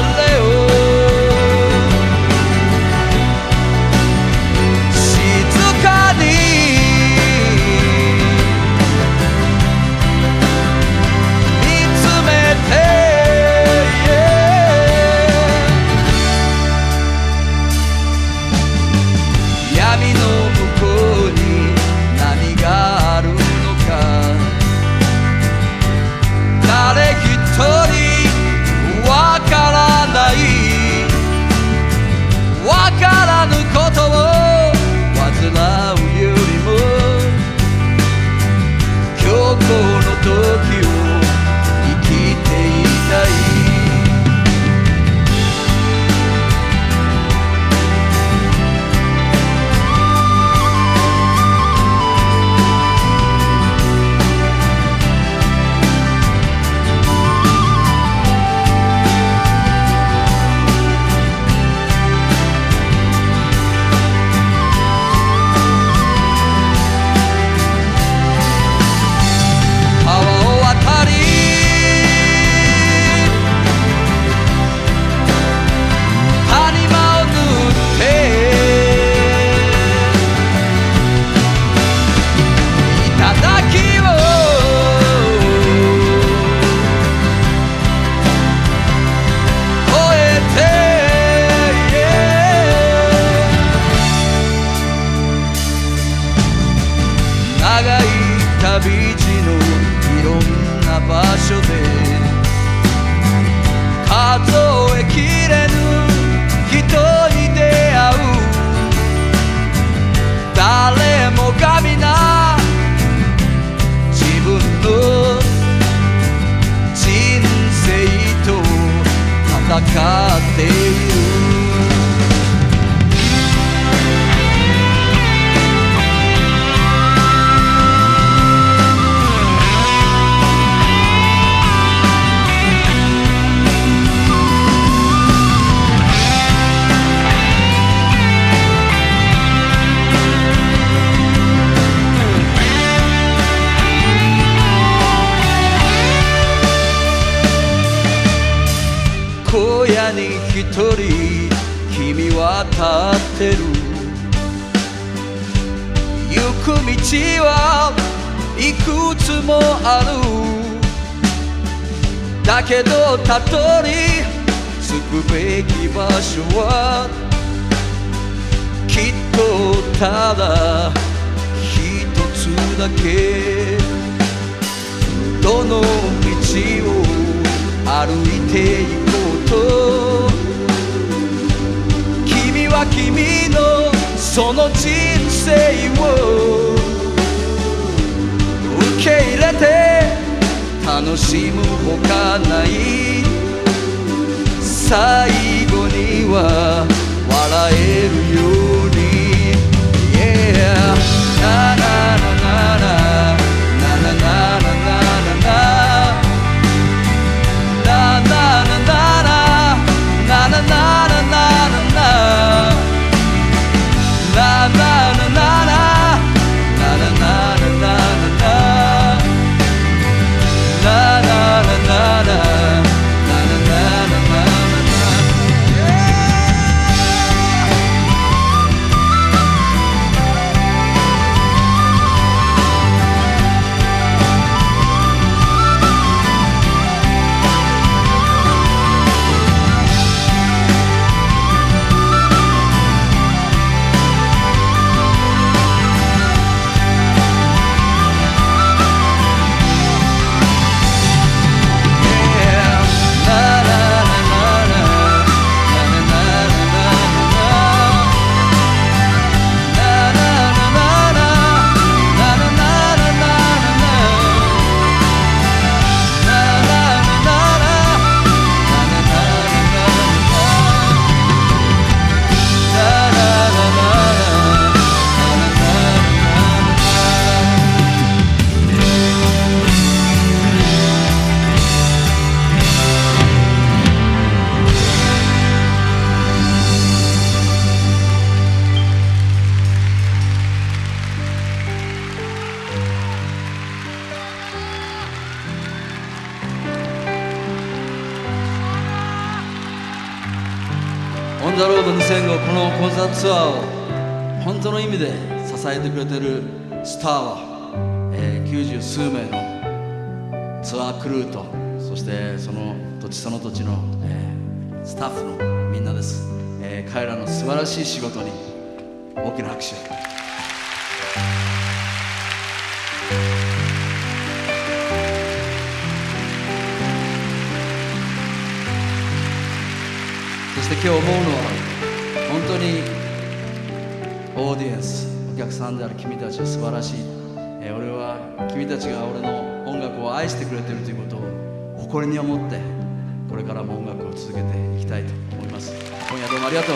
静かに見つめて、闇の向こうに何があるのか、誰一人わからない、わからぬことを煩うよりも、今日この時を生きていたい。旅路のいろんな場所で数えきれぬ人に出会う。誰もが皆自分の人生と戦っている。 人君は立ってる。行く道はいくつもある。だけどたどり着くべき場所はきっとただ一つだけ。どの道を歩いて行こうと君は君のその人生を受け入れて楽しむほかない。最後には笑えるように Yeah なななななななななオン・ザ・ロード2005このコンサートツアーを本当の意味で支えてくれてるスターは、90数名のツアークルーとそしてその土地その土地の、スタッフのみんなです、彼らの素晴らしい仕事に大きな拍手を。そして今日思うのは本当にオーディエンスお客さんである君たちは素晴らしい、俺は君たちが俺の音楽を愛してくれているということを誇りに思ってこれからも音楽を続けていきたいと思います。今夜どうもありがとう。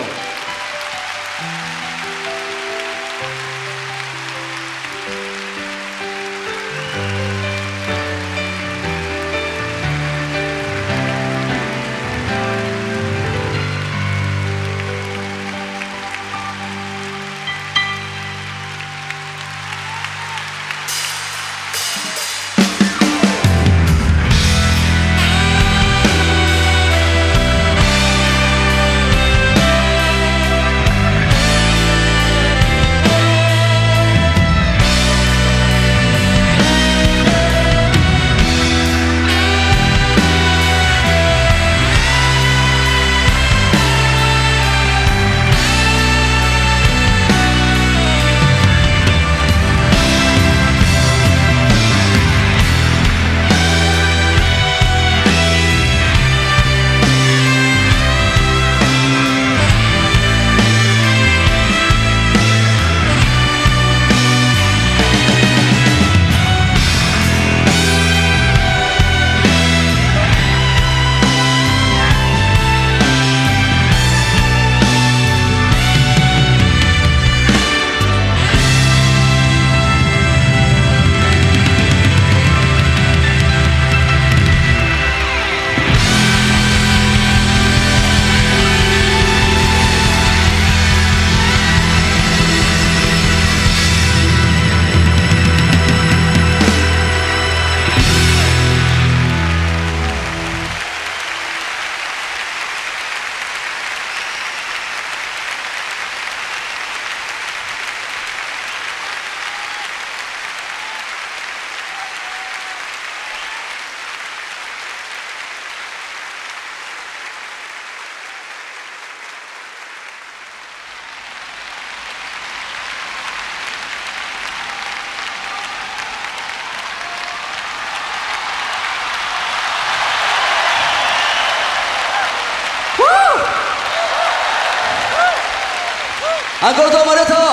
アンコールどうもありがとう。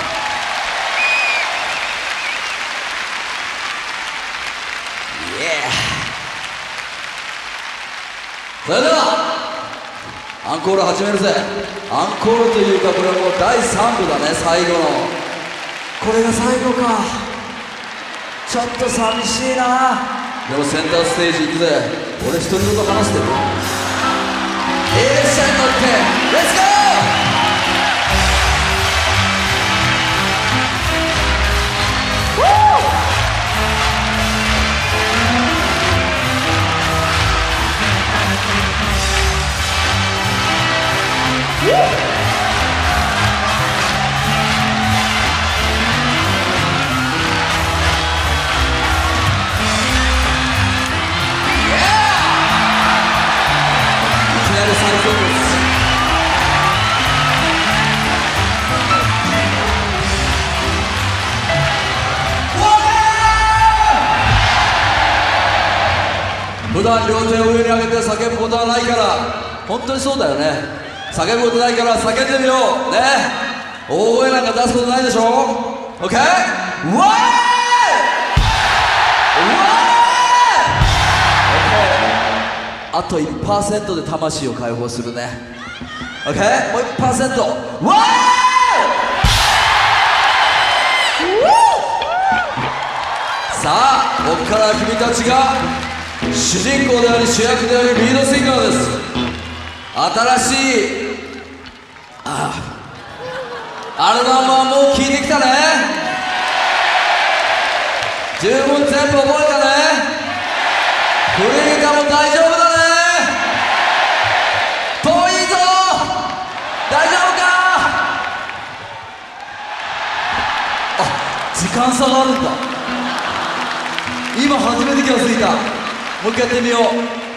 それではアンコール始めるぜ。アンコールというかこれはもう第3部だね。最後のこれが最後か。ちょっと寂しいな。でもセンターステージ行くぜ。俺独り言話してる。列車に乗ってレッツゴー。普段両手を上に上げて叫ぶことはないから、本当にそうだよね。叫ぶことないから叫んでみようね。大声なんか出すことないでしょ。 OK？ わーい！あと 1% で魂を解放するね。 OK？ もう 1%。 わー！さあここからは君たちが主人公であり主役でありリードシンガーです。新しいアルバムはもう聴いてきたね。十分全部覚えたね。古い歌も大丈夫だね。遠いぞ。大丈夫か。あ、時間差があるんだ。今初めて気がついた。もう一回やってみよう。おーい！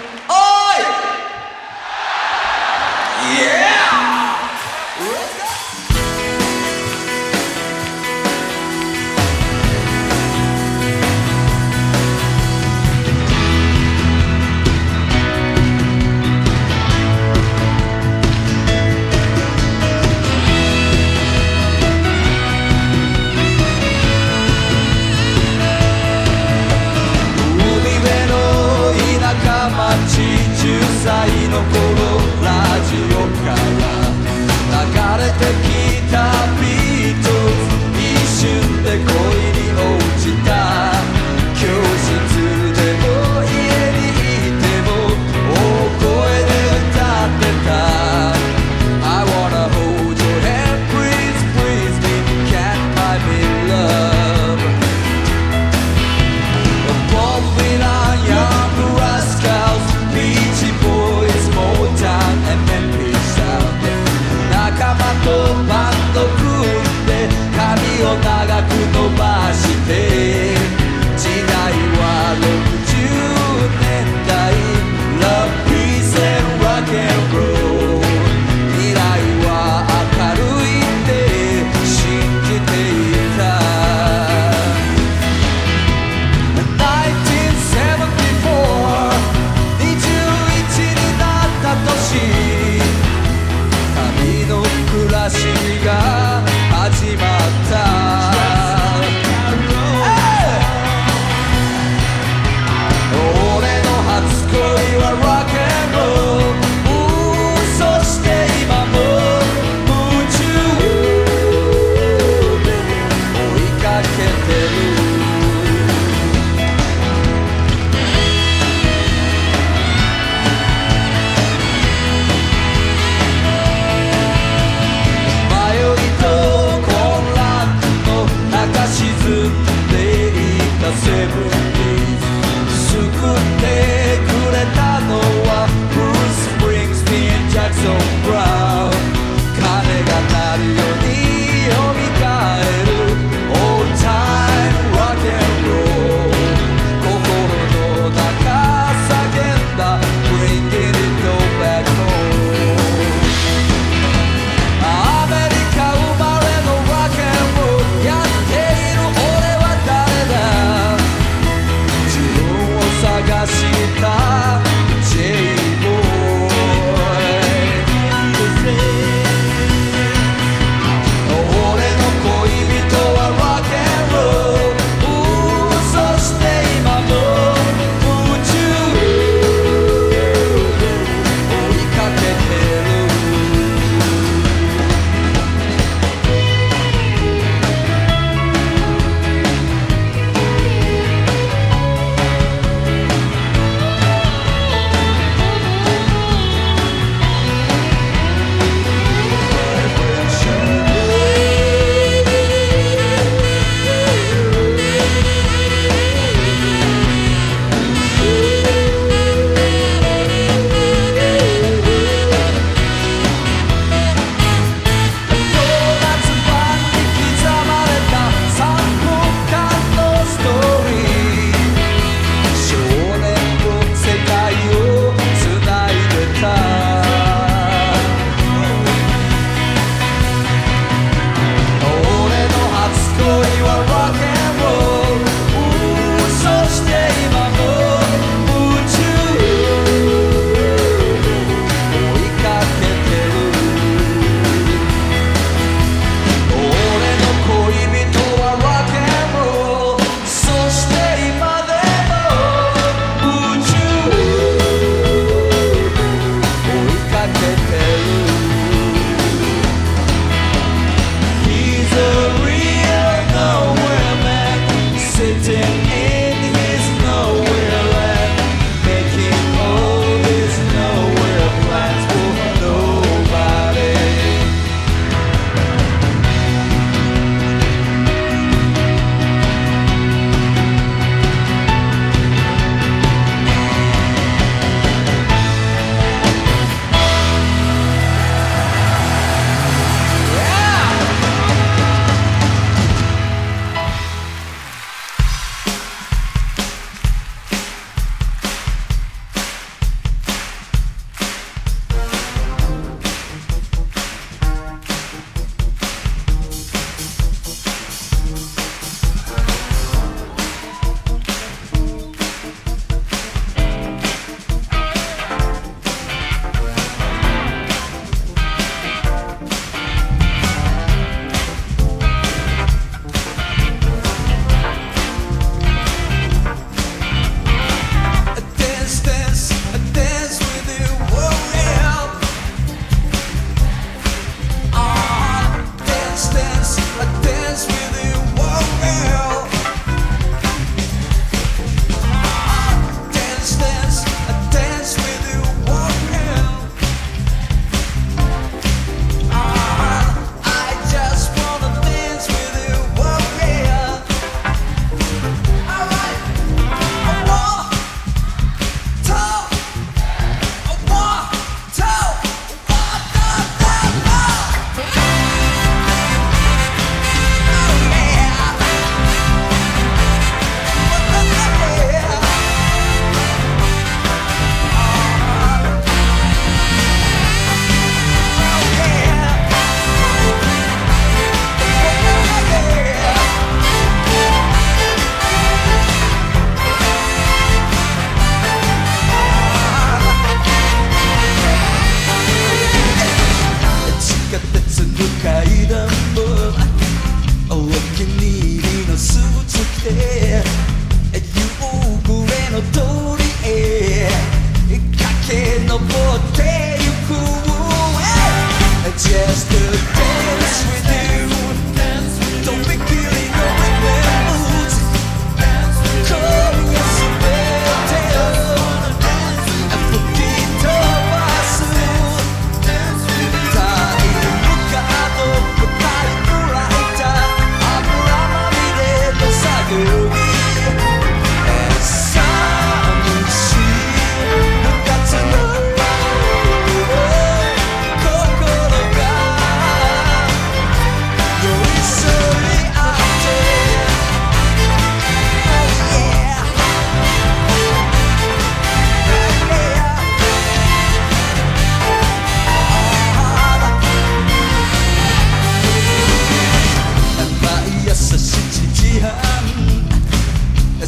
イエー！10歳の頃ラジオから流れてきたビートルズ、一瞬で恋に落ちた。教室でも家にいても大声で歌ってた。 I wanna hold your hand, please, please, you can't buy me love. Bob Dylan, Young Rascals, Beach Boys, Motown and Memphis Sound。 仲間とバンド組んで髪を長く伸ばして、時代は60年代 Love, Peace and Rock and Roll。 未来は明るいって信じていた。旅の暮らしが始まった。俺の初恋はロックンロール。そして今も夢中で追いかけてる。沈んでいたセブンティーズ、救ってくれたのはブルース・スプリングスティーン、ジャクソン・ブラウン。鐘が鳴るようによみがえる Old Time Rock and Roll。 心の中叫んだ Bringing it back home。 アメリカ生まれのロックンロールやっている俺は誰だ。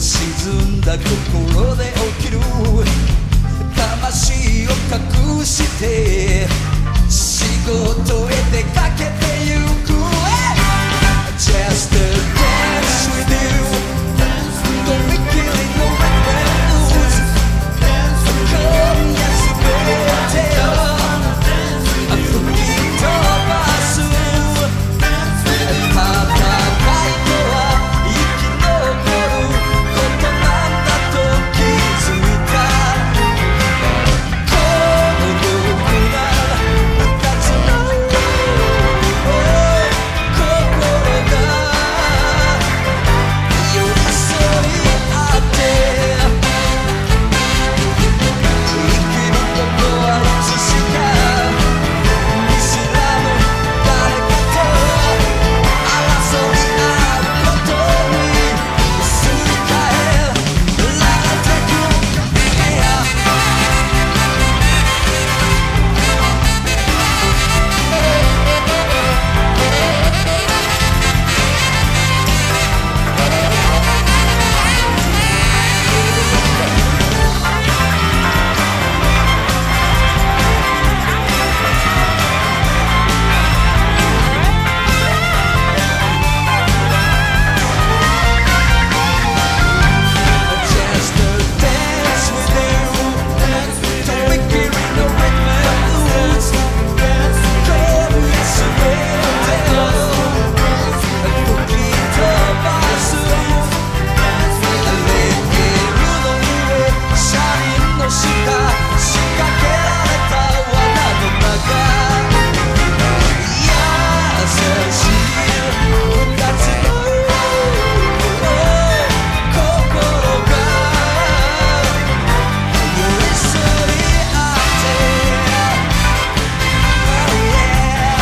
沈んだ心で起きる魂を隠して仕事へ出かけてゆく Just a dance with you Don't be killing no rules 今夜全てを吹き飛ばす戦いとは生き残ることなんだと気づいた孤独な二つの心が寄り添い合って生きることはいつしか見知らぬ誰かと争い合うことにすり替えられてく Just a dance with you Don't be killing no rules 今夜全てを吹き飛ばすレールの上車輪の下仕掛けられた罠の中優しい二つの心が寄り添い合って Oh yeah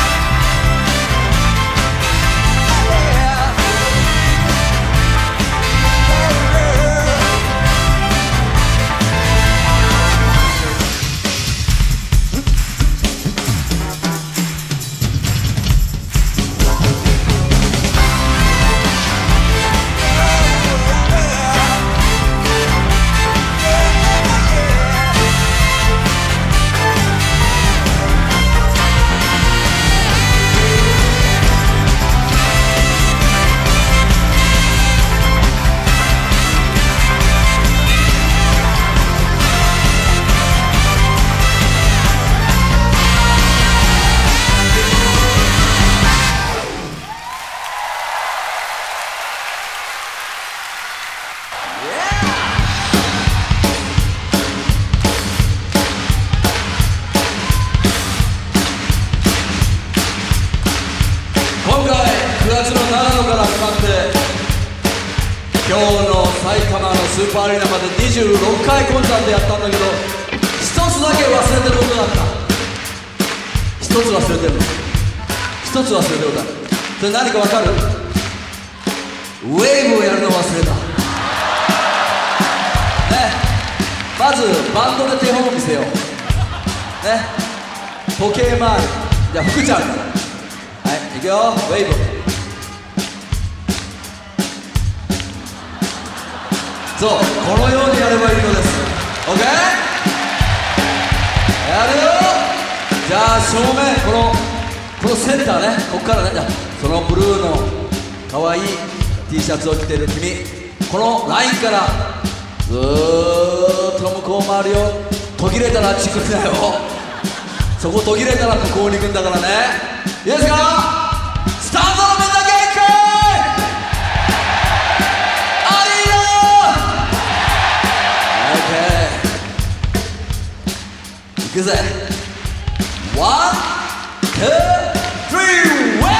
今回9月の7日から始まって今日の埼玉のスーパーアリーナまで26回コンサートやったんだけど一つだけ忘れてることがあった一つ忘れてるの一つ忘れてることだそれ何か分かるウェーブをやるの忘れたねまずバンドで手本を見せようね時計回りじゃあ福ちゃんはいいくよウェーブそうこのようにやればいいのです OK やるよじゃあ正面このセンターねこっからねじゃあそのブルーのかわいい T シャツを着てる君このラインからずーっと向こう回るよ途切れたらあっち来るなよそこ途切れたら向こうに行くんだからねいいですかスタンドのみんな元気アリーナ OK 行くぜワン、ツー、スリー、ウェイ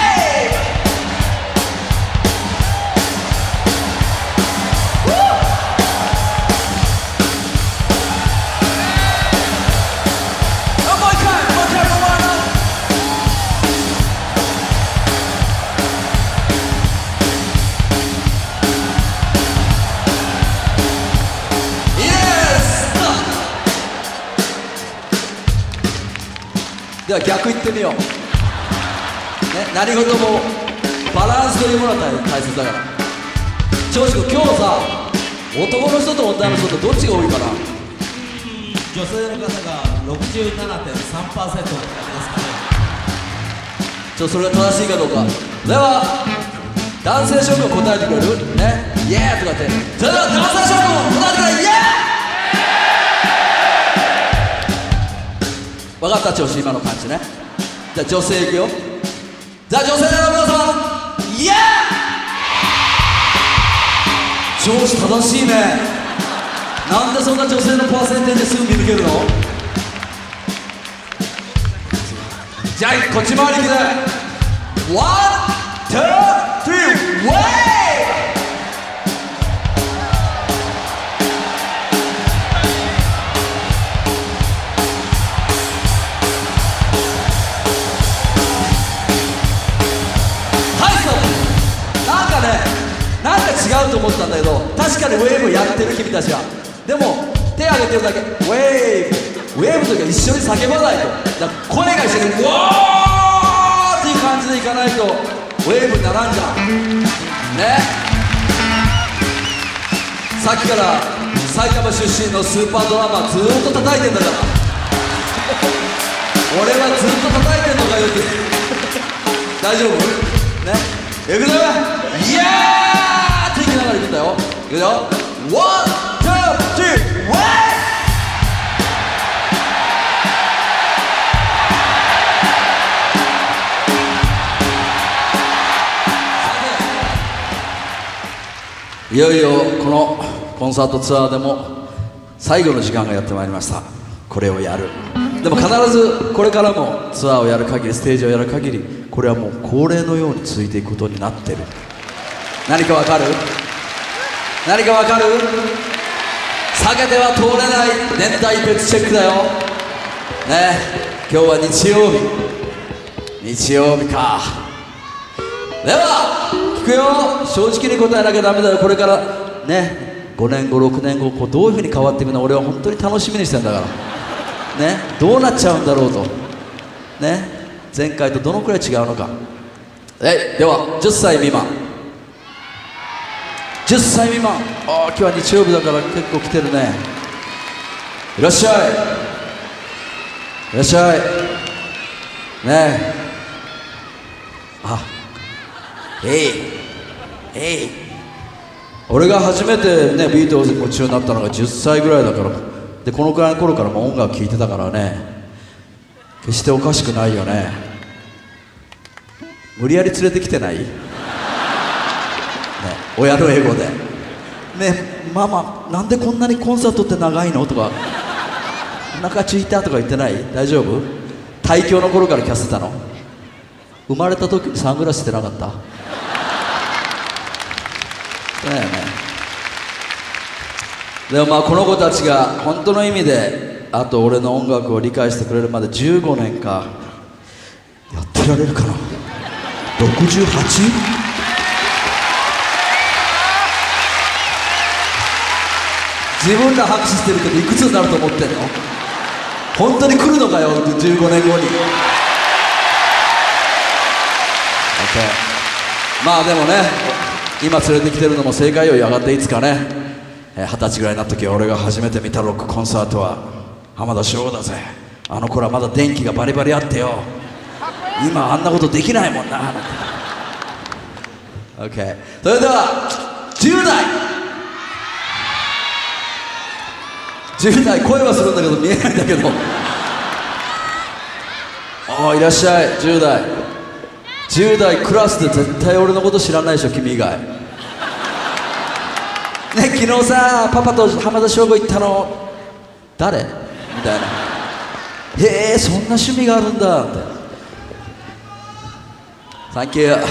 では逆いってみよう、ね、何事もバランスというものが大切だから。長州君今日さ男の人と女の人とどっちが多いかな。 女性の方が 67.3% ですかね。 それが正しいかどうか。では男性諸君答えてくれるね。イエーとかって。それでは男性諸君答えてくれ。イエー。分かった調子、今の感じね。じゃあ女性いくよ。じゃあ女性の皆さん、イエー。調子正しいね。なんでそんな女性のパーセンテージすぐ見抜けるの。じゃあこっち回りに来て、ワン、ツー、スリー、ウェイ。なんか違うと思ったんだけど、確かにウェーブやってる君たちは。でも手挙げてるだけ。ウェーブ、ウェーブの時は一緒に叫ばないと。だから声が一緒にウォーっていう感じでいかないとウェーブにならんじゃんね。さっきから埼玉出身のスーパードラマーずーっと叩いてんだから俺はずっと叩いてんのかよって大丈夫ね。いくぞ、イエーっていきながらいくんだよ。いくよ、ワン、ツー、スリー、ウェイ。いよいよこのコンサートツアーでも最後の時間がやってまいりました。これをやる。でも必ずこれからもツアーをやる限り、ステージをやる限り、これはもう恒例のように続いていくことになってる。何かわかる？何かわかる？避けては通れない年代別チェックだよね。今日は日曜日か。では聞くよ。正直に答えなきゃダメだよ。これからね、5年後6年後どういうふうに変わっていくの俺は本当に楽しみにしてんだからね。どうなっちゃうんだろうとね。前回とどのくらい違うのか。では10歳未満、10歳未満。今日は日曜日だから結構来てるね。いらっしゃい、いらっしゃいねえ。俺が初めてねビートルズに夢中になったのが10歳ぐらいだから。でこのくらいの頃からも音楽聴いてたからね、決しておかしくないよね。無理やり連れてきてないね、親の英語でね。ママなんでこんなにコンサートって長いのとか、お腹ついたとか言ってない？大丈夫？大教の頃からキャスてたの？生まれた時にサングラスしてなかった？だよね。でもまあこの子たちが本当の意味であと俺の音楽を理解してくれるまで15年かやってられるかな。 68？ 自分ら拍手してるけどいくつになると思ってんの？本当に来るのかよ15年後に。 OK。 まあでもね、今連れてきてるのも正解よ。やがていつかね、20歳ぐらいになった時は俺が初めて見たロックコンサートは浜田省吾だぜ。あの頃はまだ電気がバリバリあってよ、今あんなことできないもんな。 OK。 それでは10代声はするんだけど見えないんだけどいらっしゃい。10代クラスで絶対俺のこと知らないでしょ君以外ね。昨日さパパと浜田省吾行ったの誰みたいな。へえそんな趣味があるんだって。サンキュー。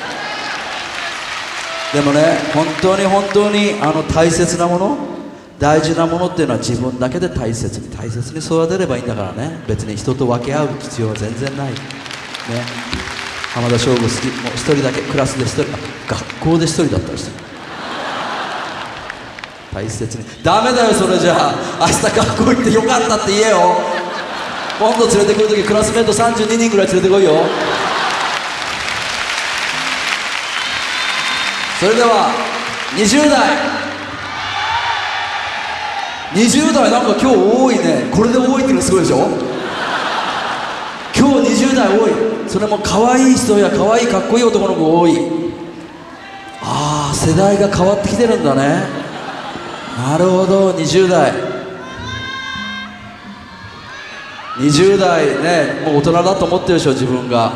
でもね本当に大切なもの、大事なものっていうのは自分だけで大切に育てればいいんだからね。別に人と分け合う必要は全然ないね。浜田省吾好き。もう一人だけクラスで一人、学校で一人だったりして大切に。ダメだよそれじゃあ。明日学校行ってよかったって言えよ。今度連れてくるときクラスメート32人ぐらい連れてこいよ。それでは20代 20代なんか今日多いね。これで多いっていうのすごいでしょ。今日20代多い。それも可愛い人や可愛いかっこいい男の子多い。ああ、世代が変わってきてるんだね。なるほど。20代ね、もう大人だと思ってるでしょ、自分が。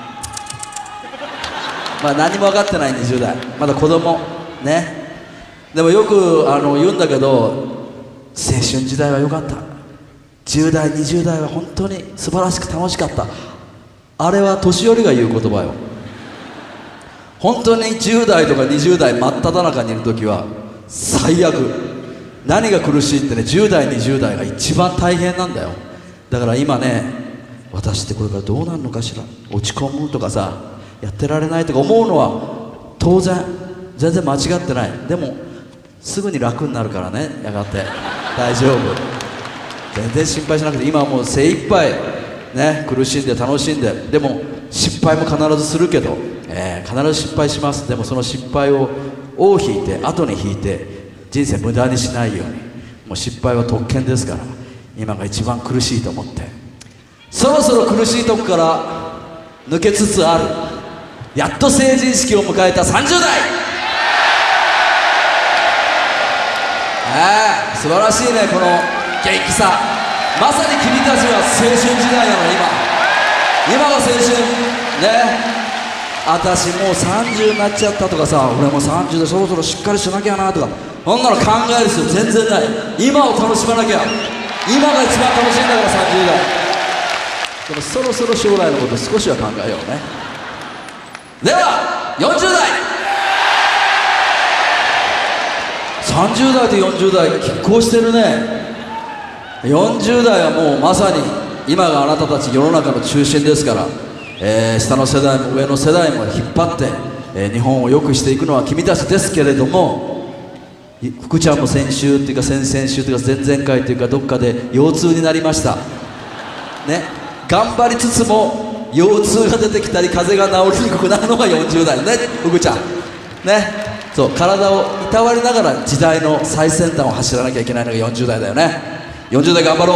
まあ何も分かってない20代、まだ子供ね。でもよく言うんだけど、青春時代は良かった、10代20代は本当に素晴らしく楽しかった。あれは年寄りが言う言葉よ。本当に10代とか20代真っ只中にいる時は最悪。何が苦しいってね、10代20代が一番大変なんだよ。だから今ね、私ってこれからどうなるのかしら、落ち込むとかさ、やってられないとか思うのは当然、全然間違ってない。でもすぐに楽になるからね、やがて。大丈夫、全然心配しなくて。今はもう精一杯ね、苦しんで楽しんで、でも失敗も必ずするけど、必ず失敗します。でもその失敗を尾を引いて、後に引いて、人生無駄にしないように。もう失敗は特権ですから、今が一番苦しいと思って。そろそろ苦しいとこから抜けつつある、やっと成人式を迎えた30代。素晴らしいね、この元気さ。まさに君たちは青春時代なの。今が青春ね。私もう30になっちゃったとかさ、俺も30でそろそろしっかりしなきゃなとか、そんなの考える必要全然ない。今を楽しまなきゃ。今が一番楽しいんだから、30代。でもそろそろ将来のこと少しは考えようね。では40代。30代と40代拮抗してるね。40代はもうまさに今があなたたち世の中の中心ですから、下の世代も上の世代も引っ張って、日本を良くしていくのは君たちですけれども、福ちゃんも先週っていうか先々週というか前々回というかどっかで腰痛になりましたね。頑張りつつも腰痛が出てきたり風邪が治りにくくなるのが40代ね、福ちゃんね。そう、体をいたわりながら時代の最先端を走らなきゃいけないのが40代だよね。40代頑張ろ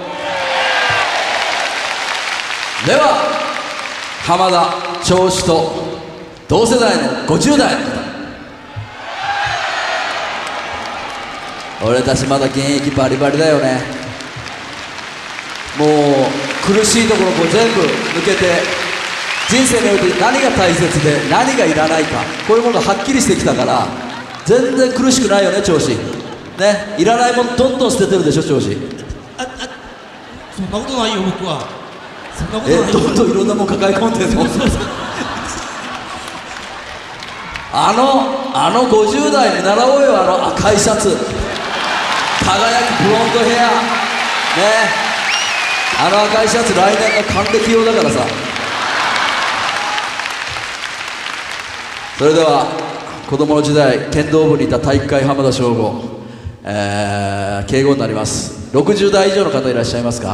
う。では浜田銚子と同世代の50代。俺たちまだ現役バリバリだよね。もう苦しいところを全部抜けて、人生において何が大切で何がいらないか、こういうものがはっきりしてきたから、全然苦しくないよね、調子ね。いらないものどんどん捨ててるでしょ、調子。 そんなことないよ、僕は。そんなことないよ。 どんどんいろんなもん抱え込んでるの。あの50代に習おうよ。あの赤いシャツ、輝くブロンドヘアね。あの赤いシャツ、来年の還暦用だからさ。それでは子供の時代剣道部にいた体育会浜田省吾、敬語になります。60代以上の方いらっしゃいますか。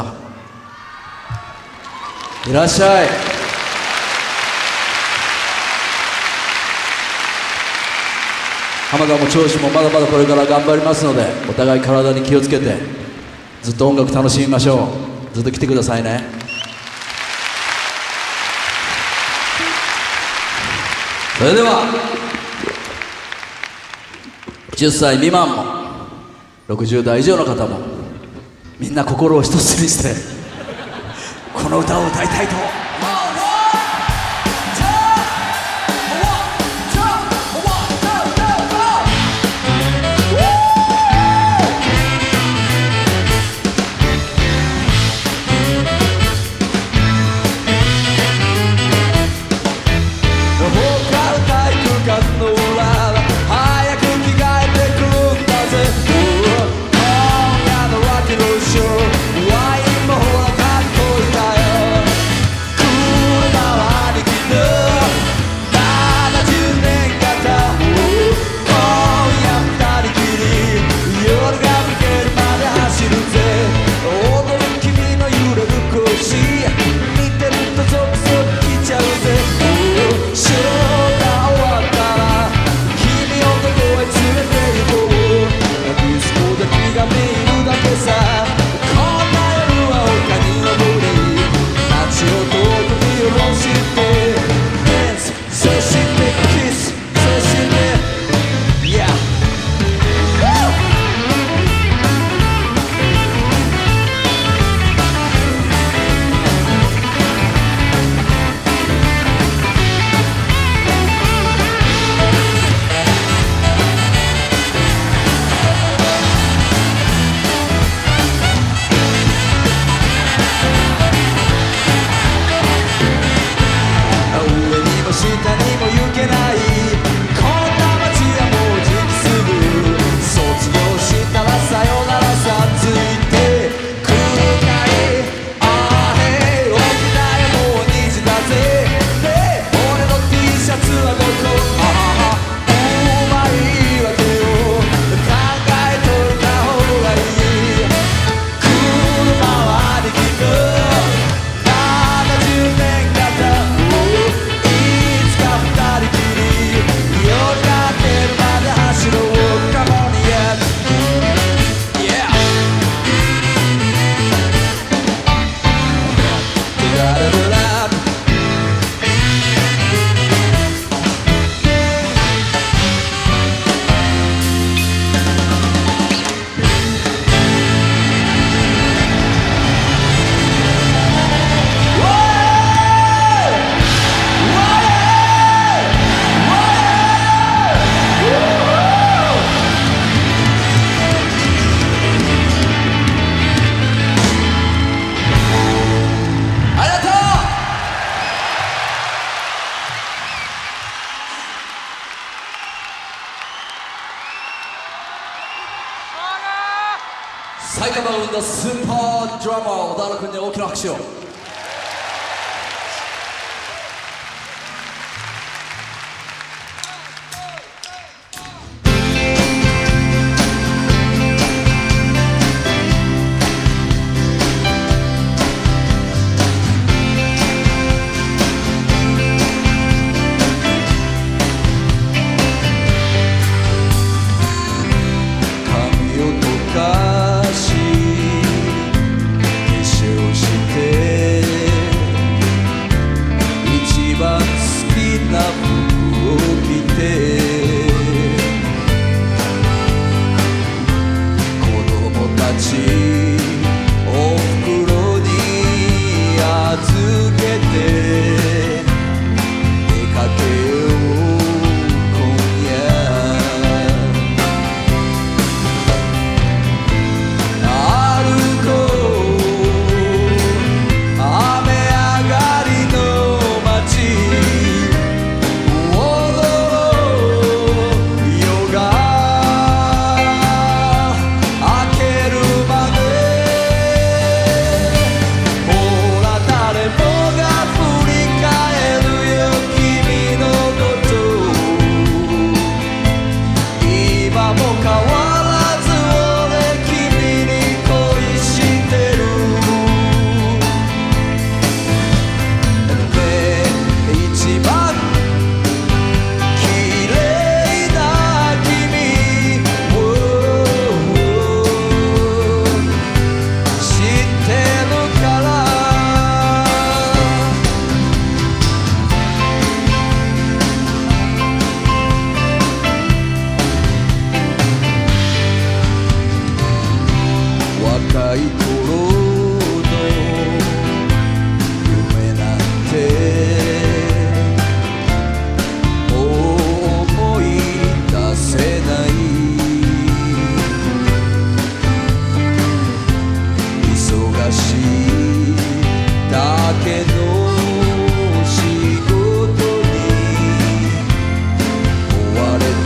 いらっしゃい。浜田も銚子もまだまだこれから頑張りますので、お互い体に気をつけてずっと音楽楽しみましょう。ずっと来てくださいね。それでは10歳未満も60代以上の方もみんな心を一つにしてこの歌を歌いたいと。こ埼玉を生んだスーパードラマー小田原君に大きな拍手を。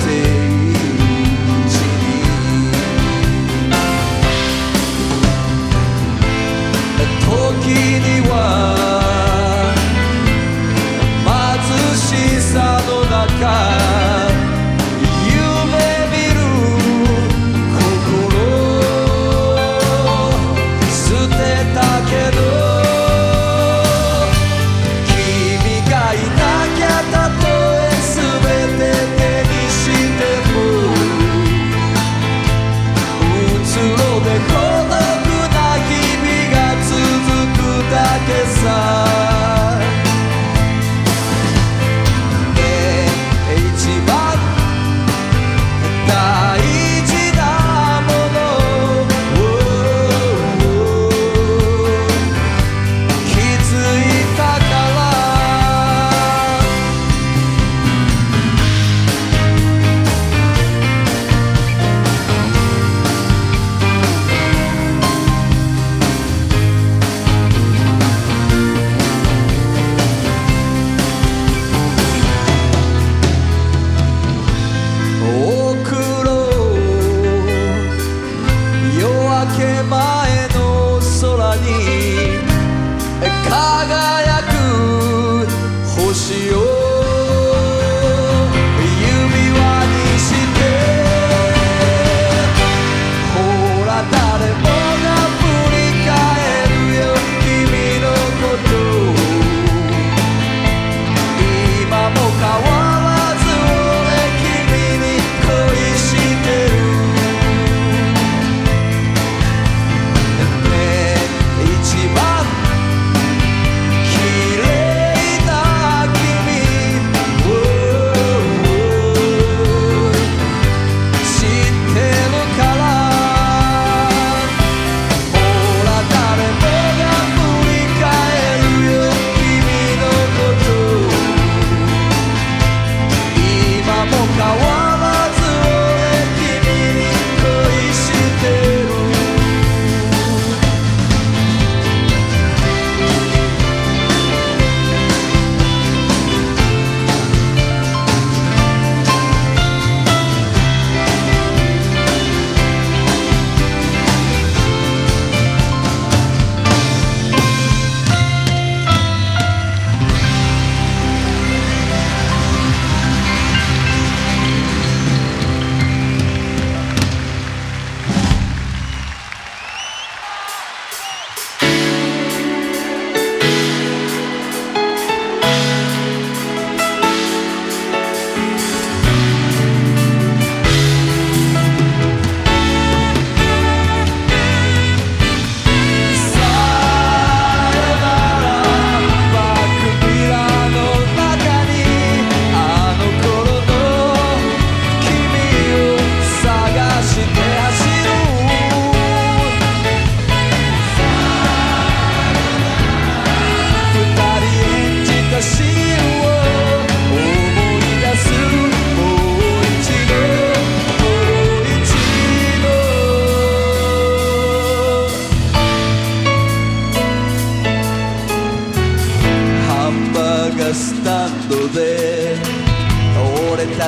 「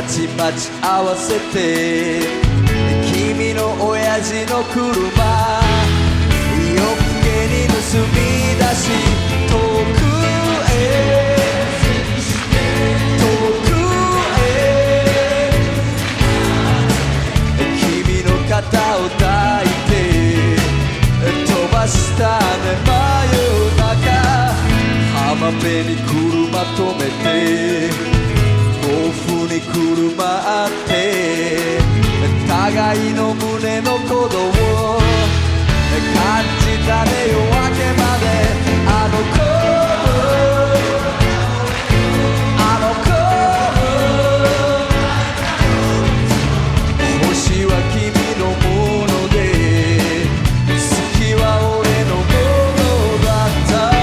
たち待ち合わせて君の親父の車夜更けに盗み出し遠くへ遠くへ君の肩を抱いて飛ばしたね真夜中浜辺に車止めて甲府に車って互いの胸の鼓動を感じたね夜明けまであの頃星は君のもので月は俺のものだった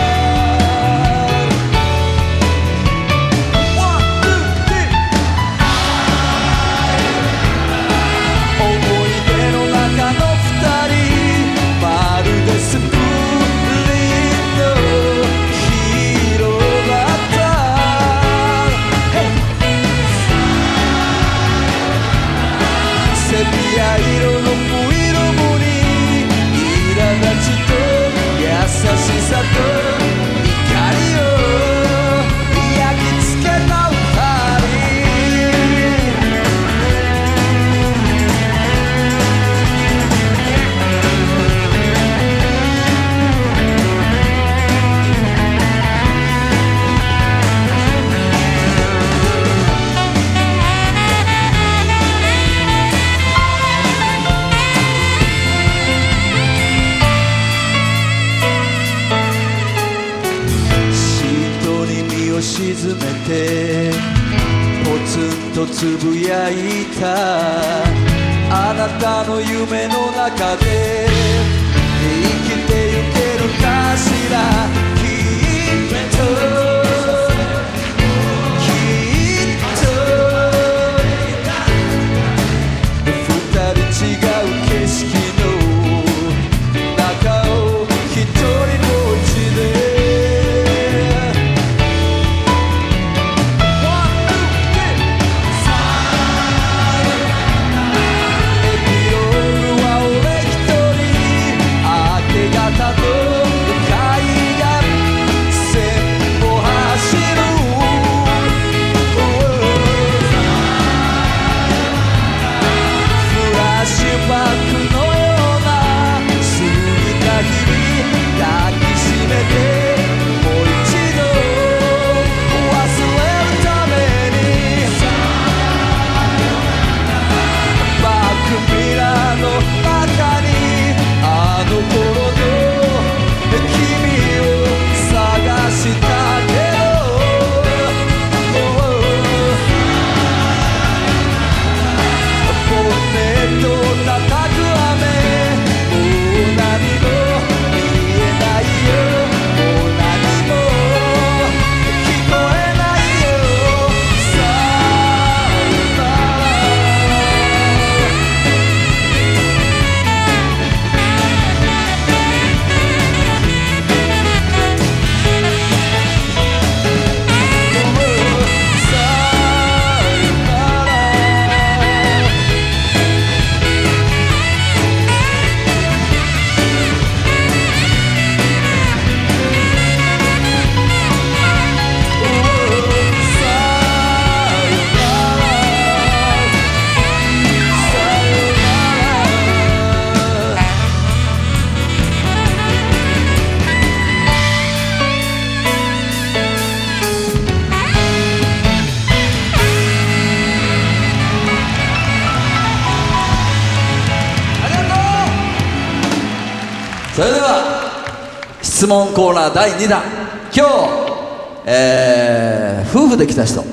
思い出の中の二人まるでスプリントヒーローだったセピア色のフィルムに苛立ちと優しさと怒りを焼き付けた二人沈めてポツンとつぶやいたあなたの夢の中で生きてゆけるかしらきっと二人違う景色の中を一人ぼっちでそれでは質問コーナー第2弾今日、夫婦で来た人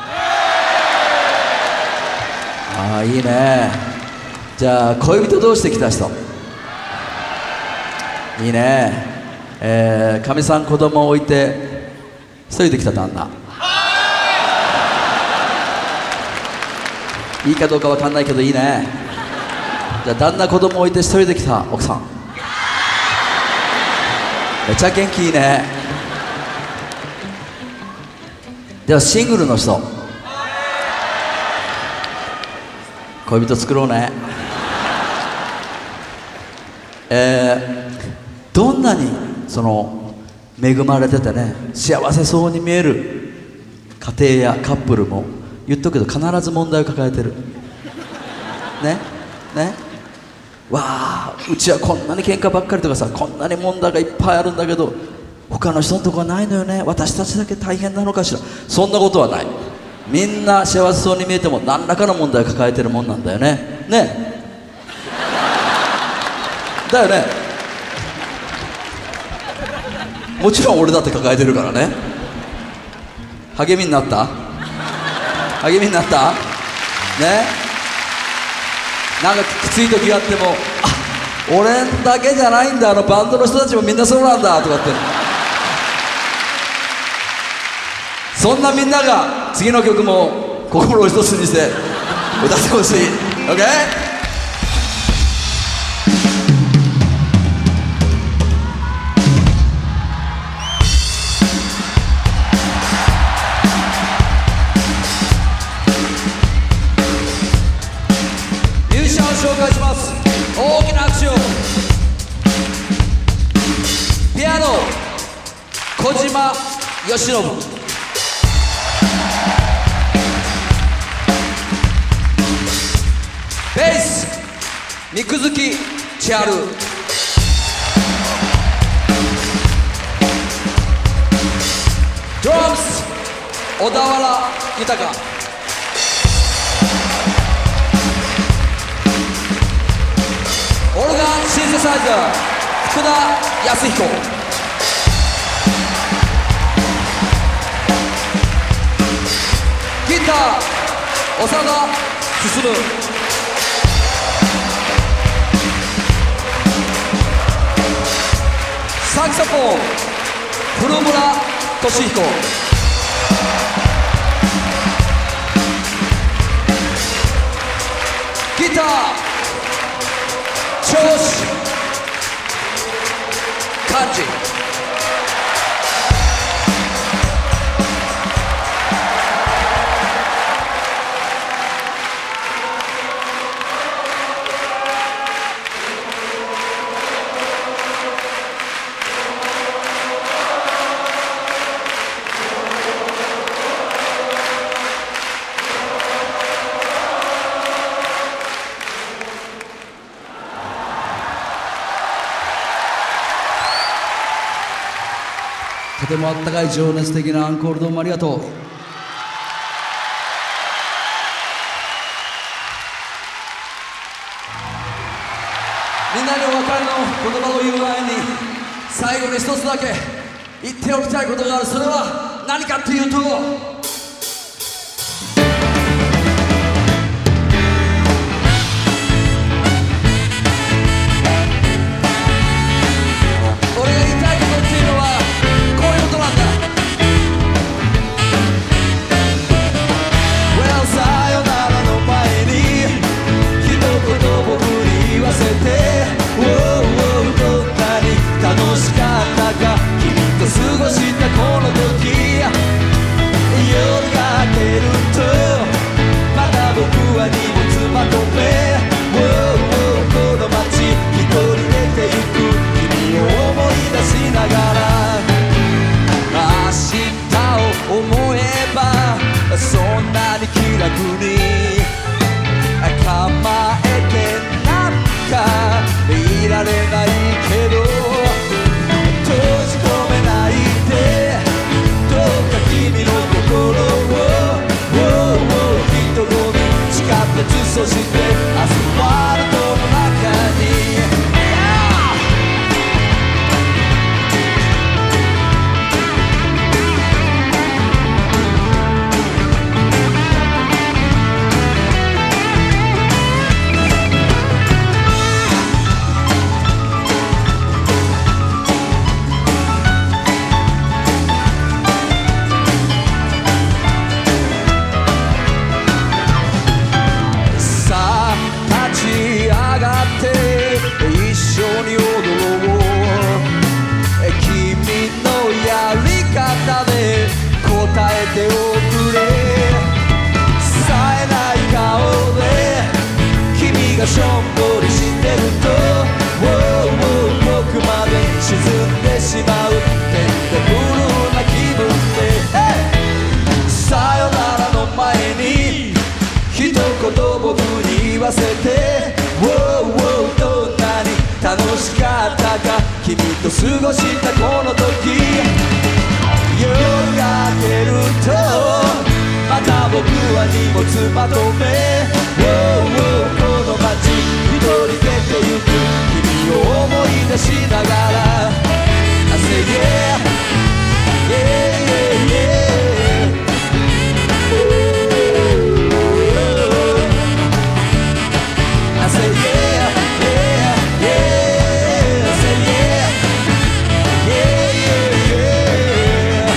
ああいいねじゃあ恋人同士で来た人いいねかみさん子供を置いて一人で来た旦那いいかどうかわかんないけどいいねじゃあ旦那子供置いて一人で来た奥さんめっちゃ元気いいねではシングルの人恋人作ろうね。どんなにその恵まれててね幸せそうに見える家庭やカップルも言っとくけど必ず問題を抱えてるね。わあうちはこんなに喧嘩ばっかりとかさ、こんなに問題がいっぱいあるんだけど他の人のとこはないのよね、私たちだけ大変なのかしら。そんなことはない。みんな幸せそうに見えても何らかの問題を抱えてるもんなんだよね。だよね。もちろん俺だって抱えてるからね。励みになった？励みになったね。なんかきつい時があっても、あ、俺だけじゃないんだ、バンドの人たちもみんなそうなんだとかって、そんなみんなが次の曲も心を一つにして歌ってほしい。 OK？ ミュージシャンを紹介します。大きな拍手を。ピアノ小島よしのぶ、ベース三久月千春、ドラムス小田原豊、オルガンシンセサイザー福田康彦、ギター長田進、サクソフォン古村俊彦、ギター調子漢字、とてもあったかい情熱的なアンコールどうもありがとう。みんなにお別れの言葉を言う前に最後に一つだけ言っておきたいことがある。それは何かっていうと、俺が言いたいことっていうのはこういうことなんだ。 Well さよならの前に一言僕に言わせて、どんなに楽しかったか君と過ごしたこの時、 がしょんぼりしてると僕まで沈んでしまうてんてブルーな気分で、さよならの前に一言僕に言わせて、どんなに楽しかったか君と過ごしたこの時。夜が明けるとまた僕は荷物まとめ、この街一人出てゆく君を思い出しながら I say yeah, yeah, yeah I say yeah, yeah, yeah I say yeah, yeah, yeah, yeah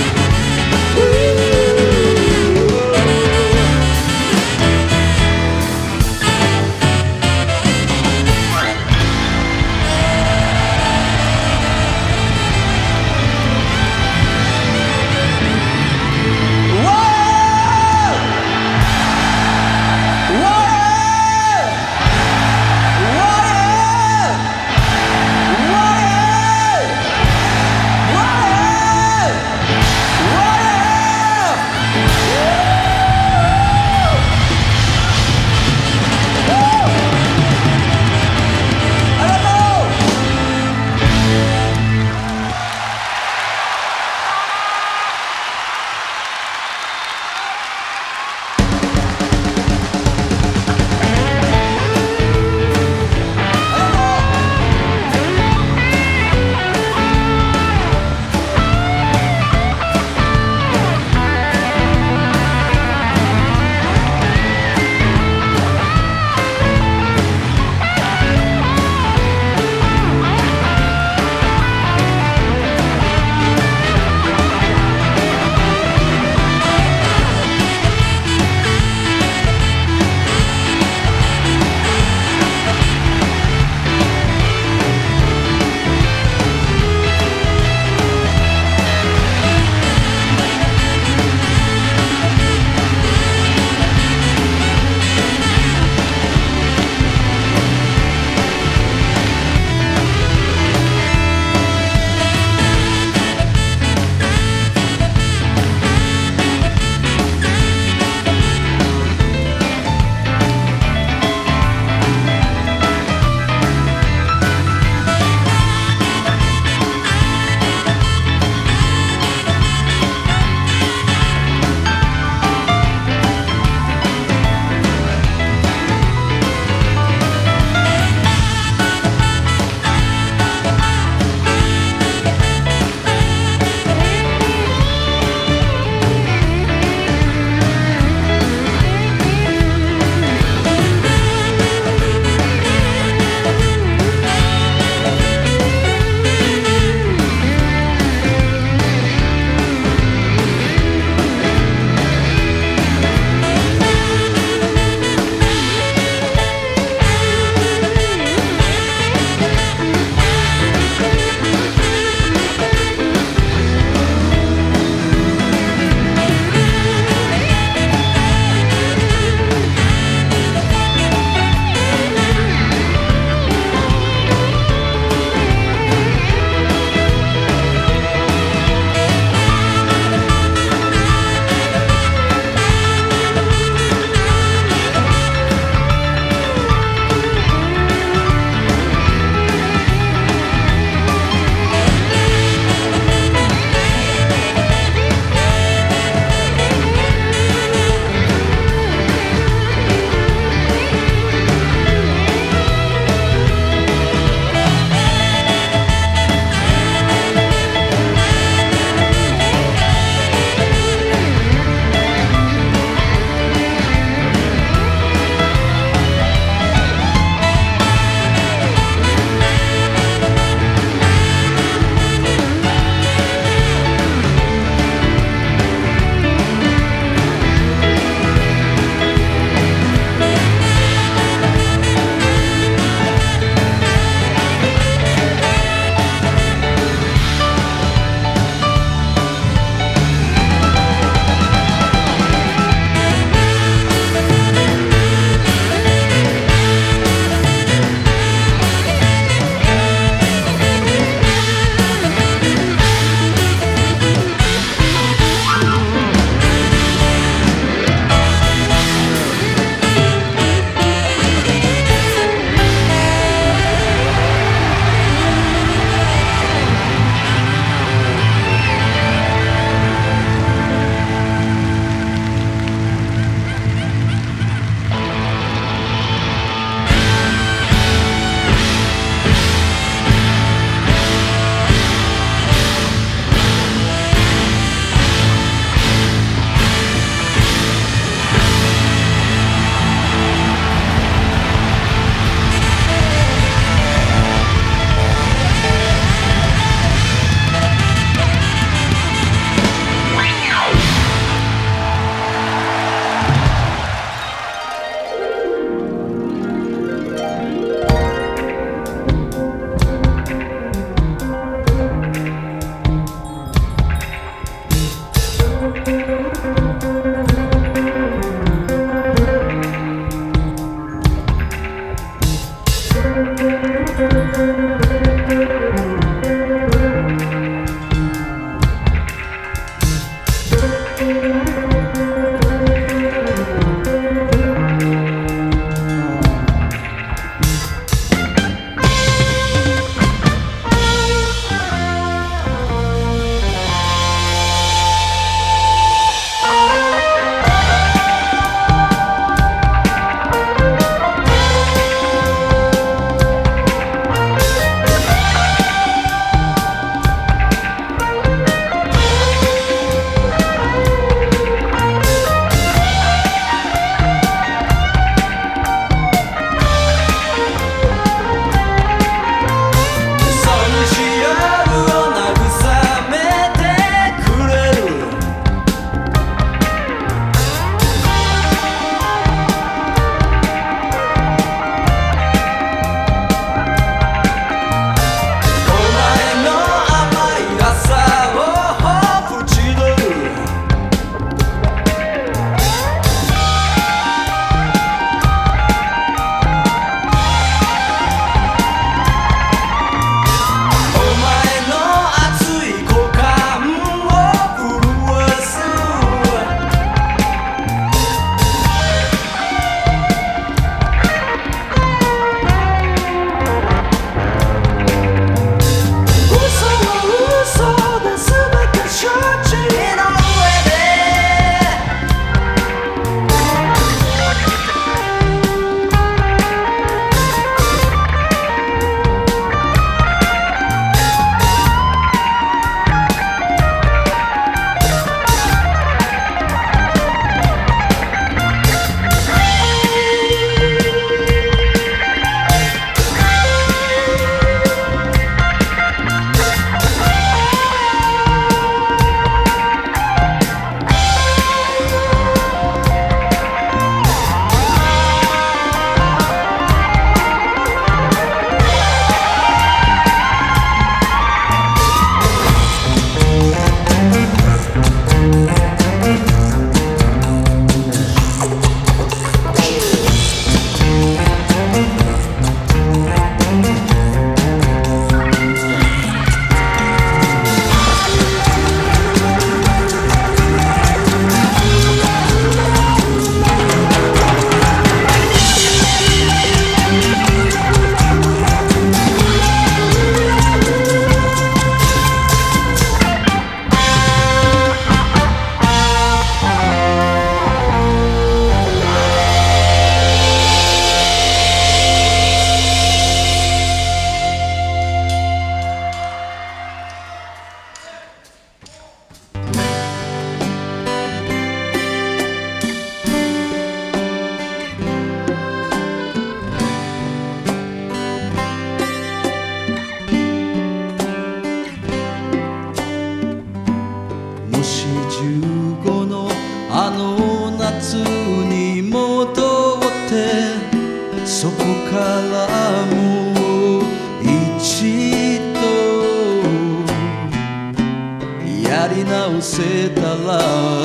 り直せたら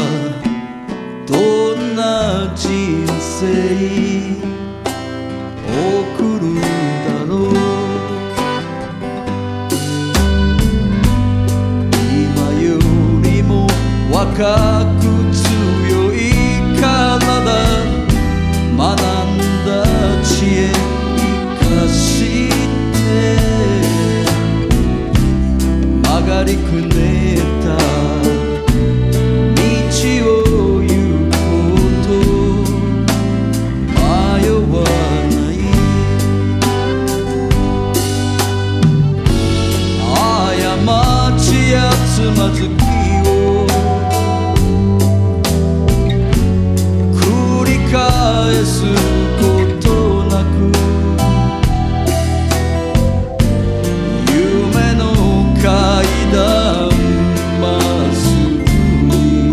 どんな人生送るだろう。今よりも若く強い体、学んだ知恵生かして曲がりくねった道を行こうと迷わない。過ちやつまずきを繰り返すことなく、夢の階段まっすぐに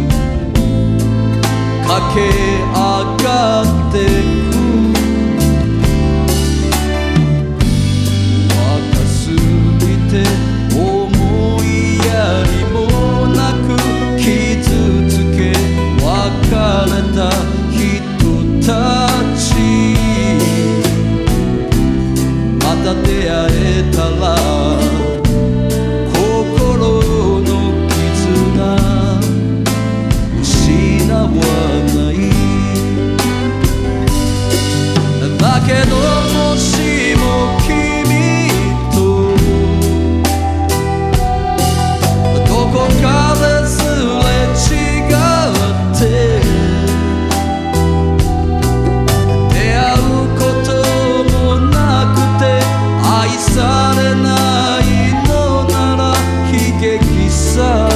駆け上がってく。若すぎて思いやりもなく傷つけ別れた人たち、また出会えたら心の絆失わない。だけどもしも君とどこかですれ違って出会うこともなくて愛されないのなら悲劇さ。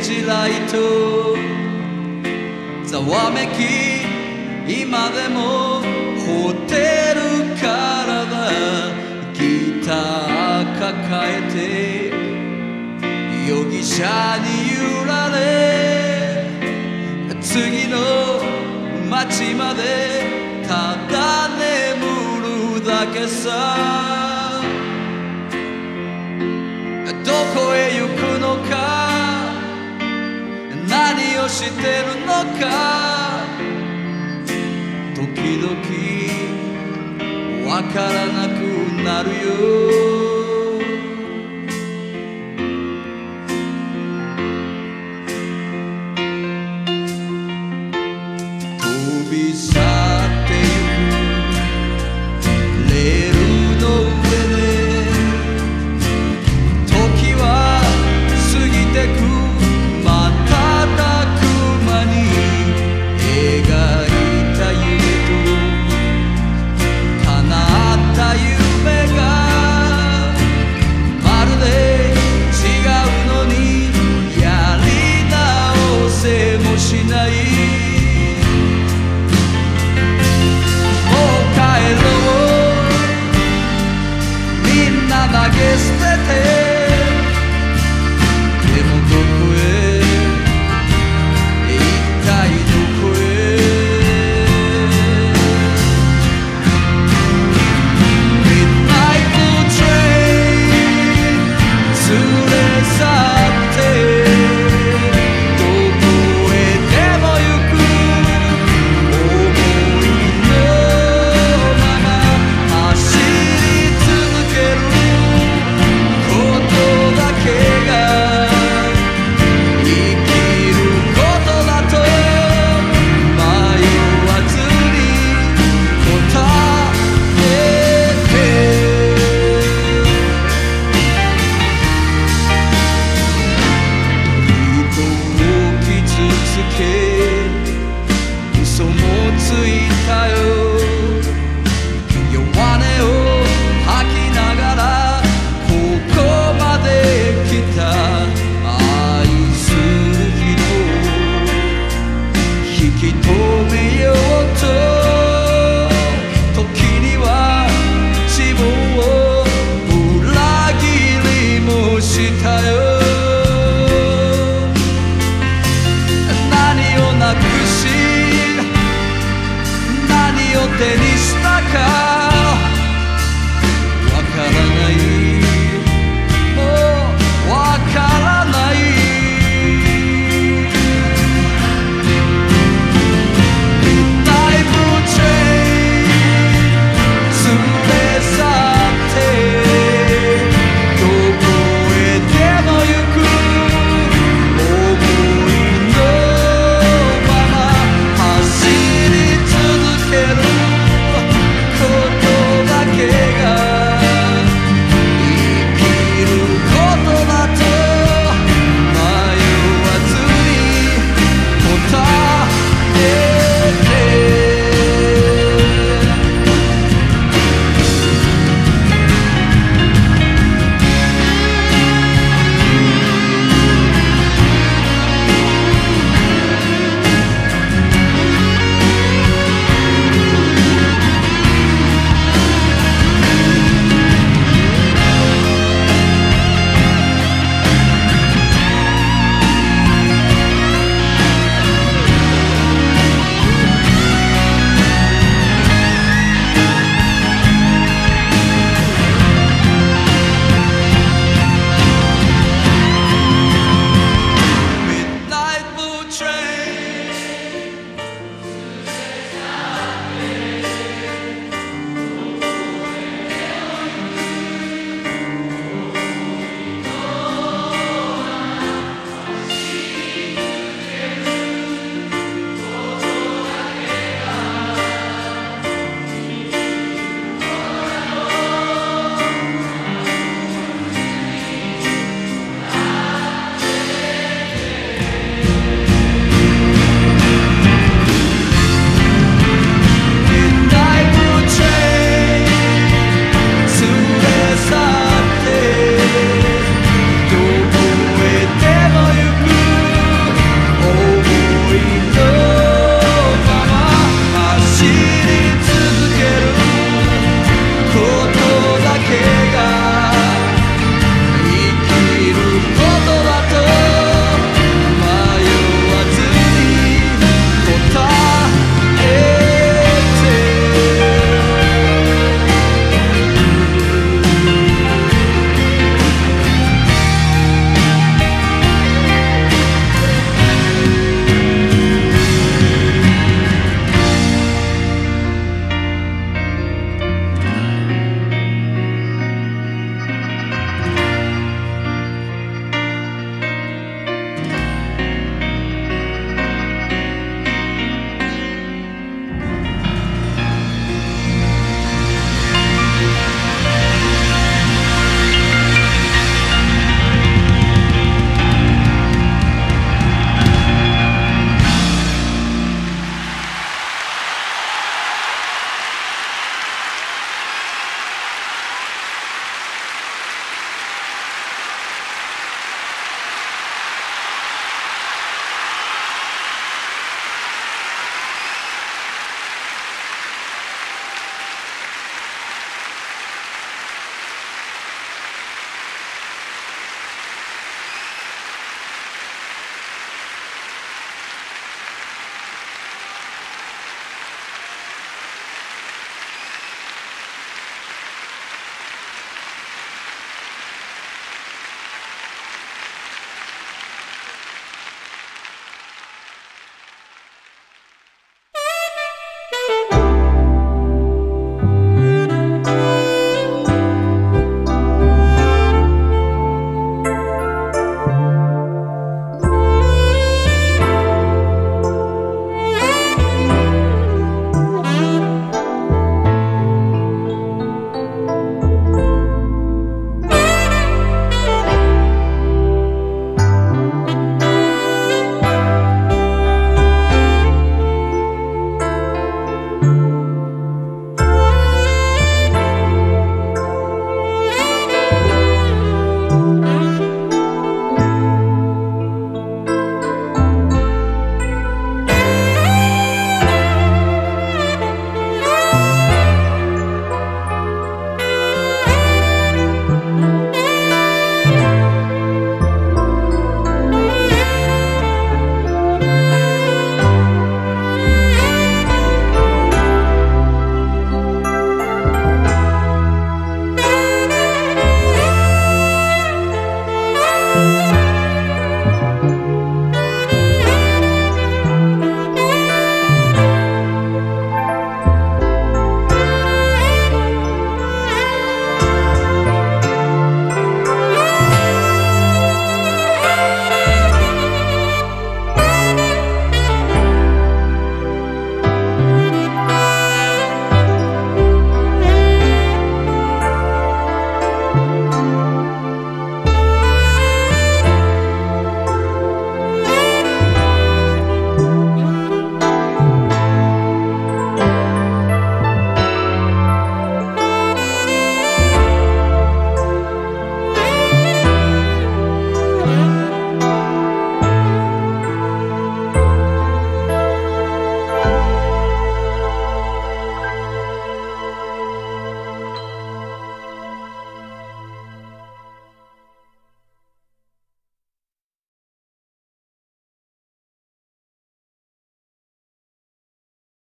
ジライトざわめき今でもホテルからだギター抱えて容疑者に揺られ次の街までただ眠るだけさどこへ行くのか何をしてるのか時々わからなくなるよ飛び去ってゆくレールの上で時は過ぎてく瞬く間に描いた夢と叶った夢がまるで違うのにやり直せもしない投げ捨てて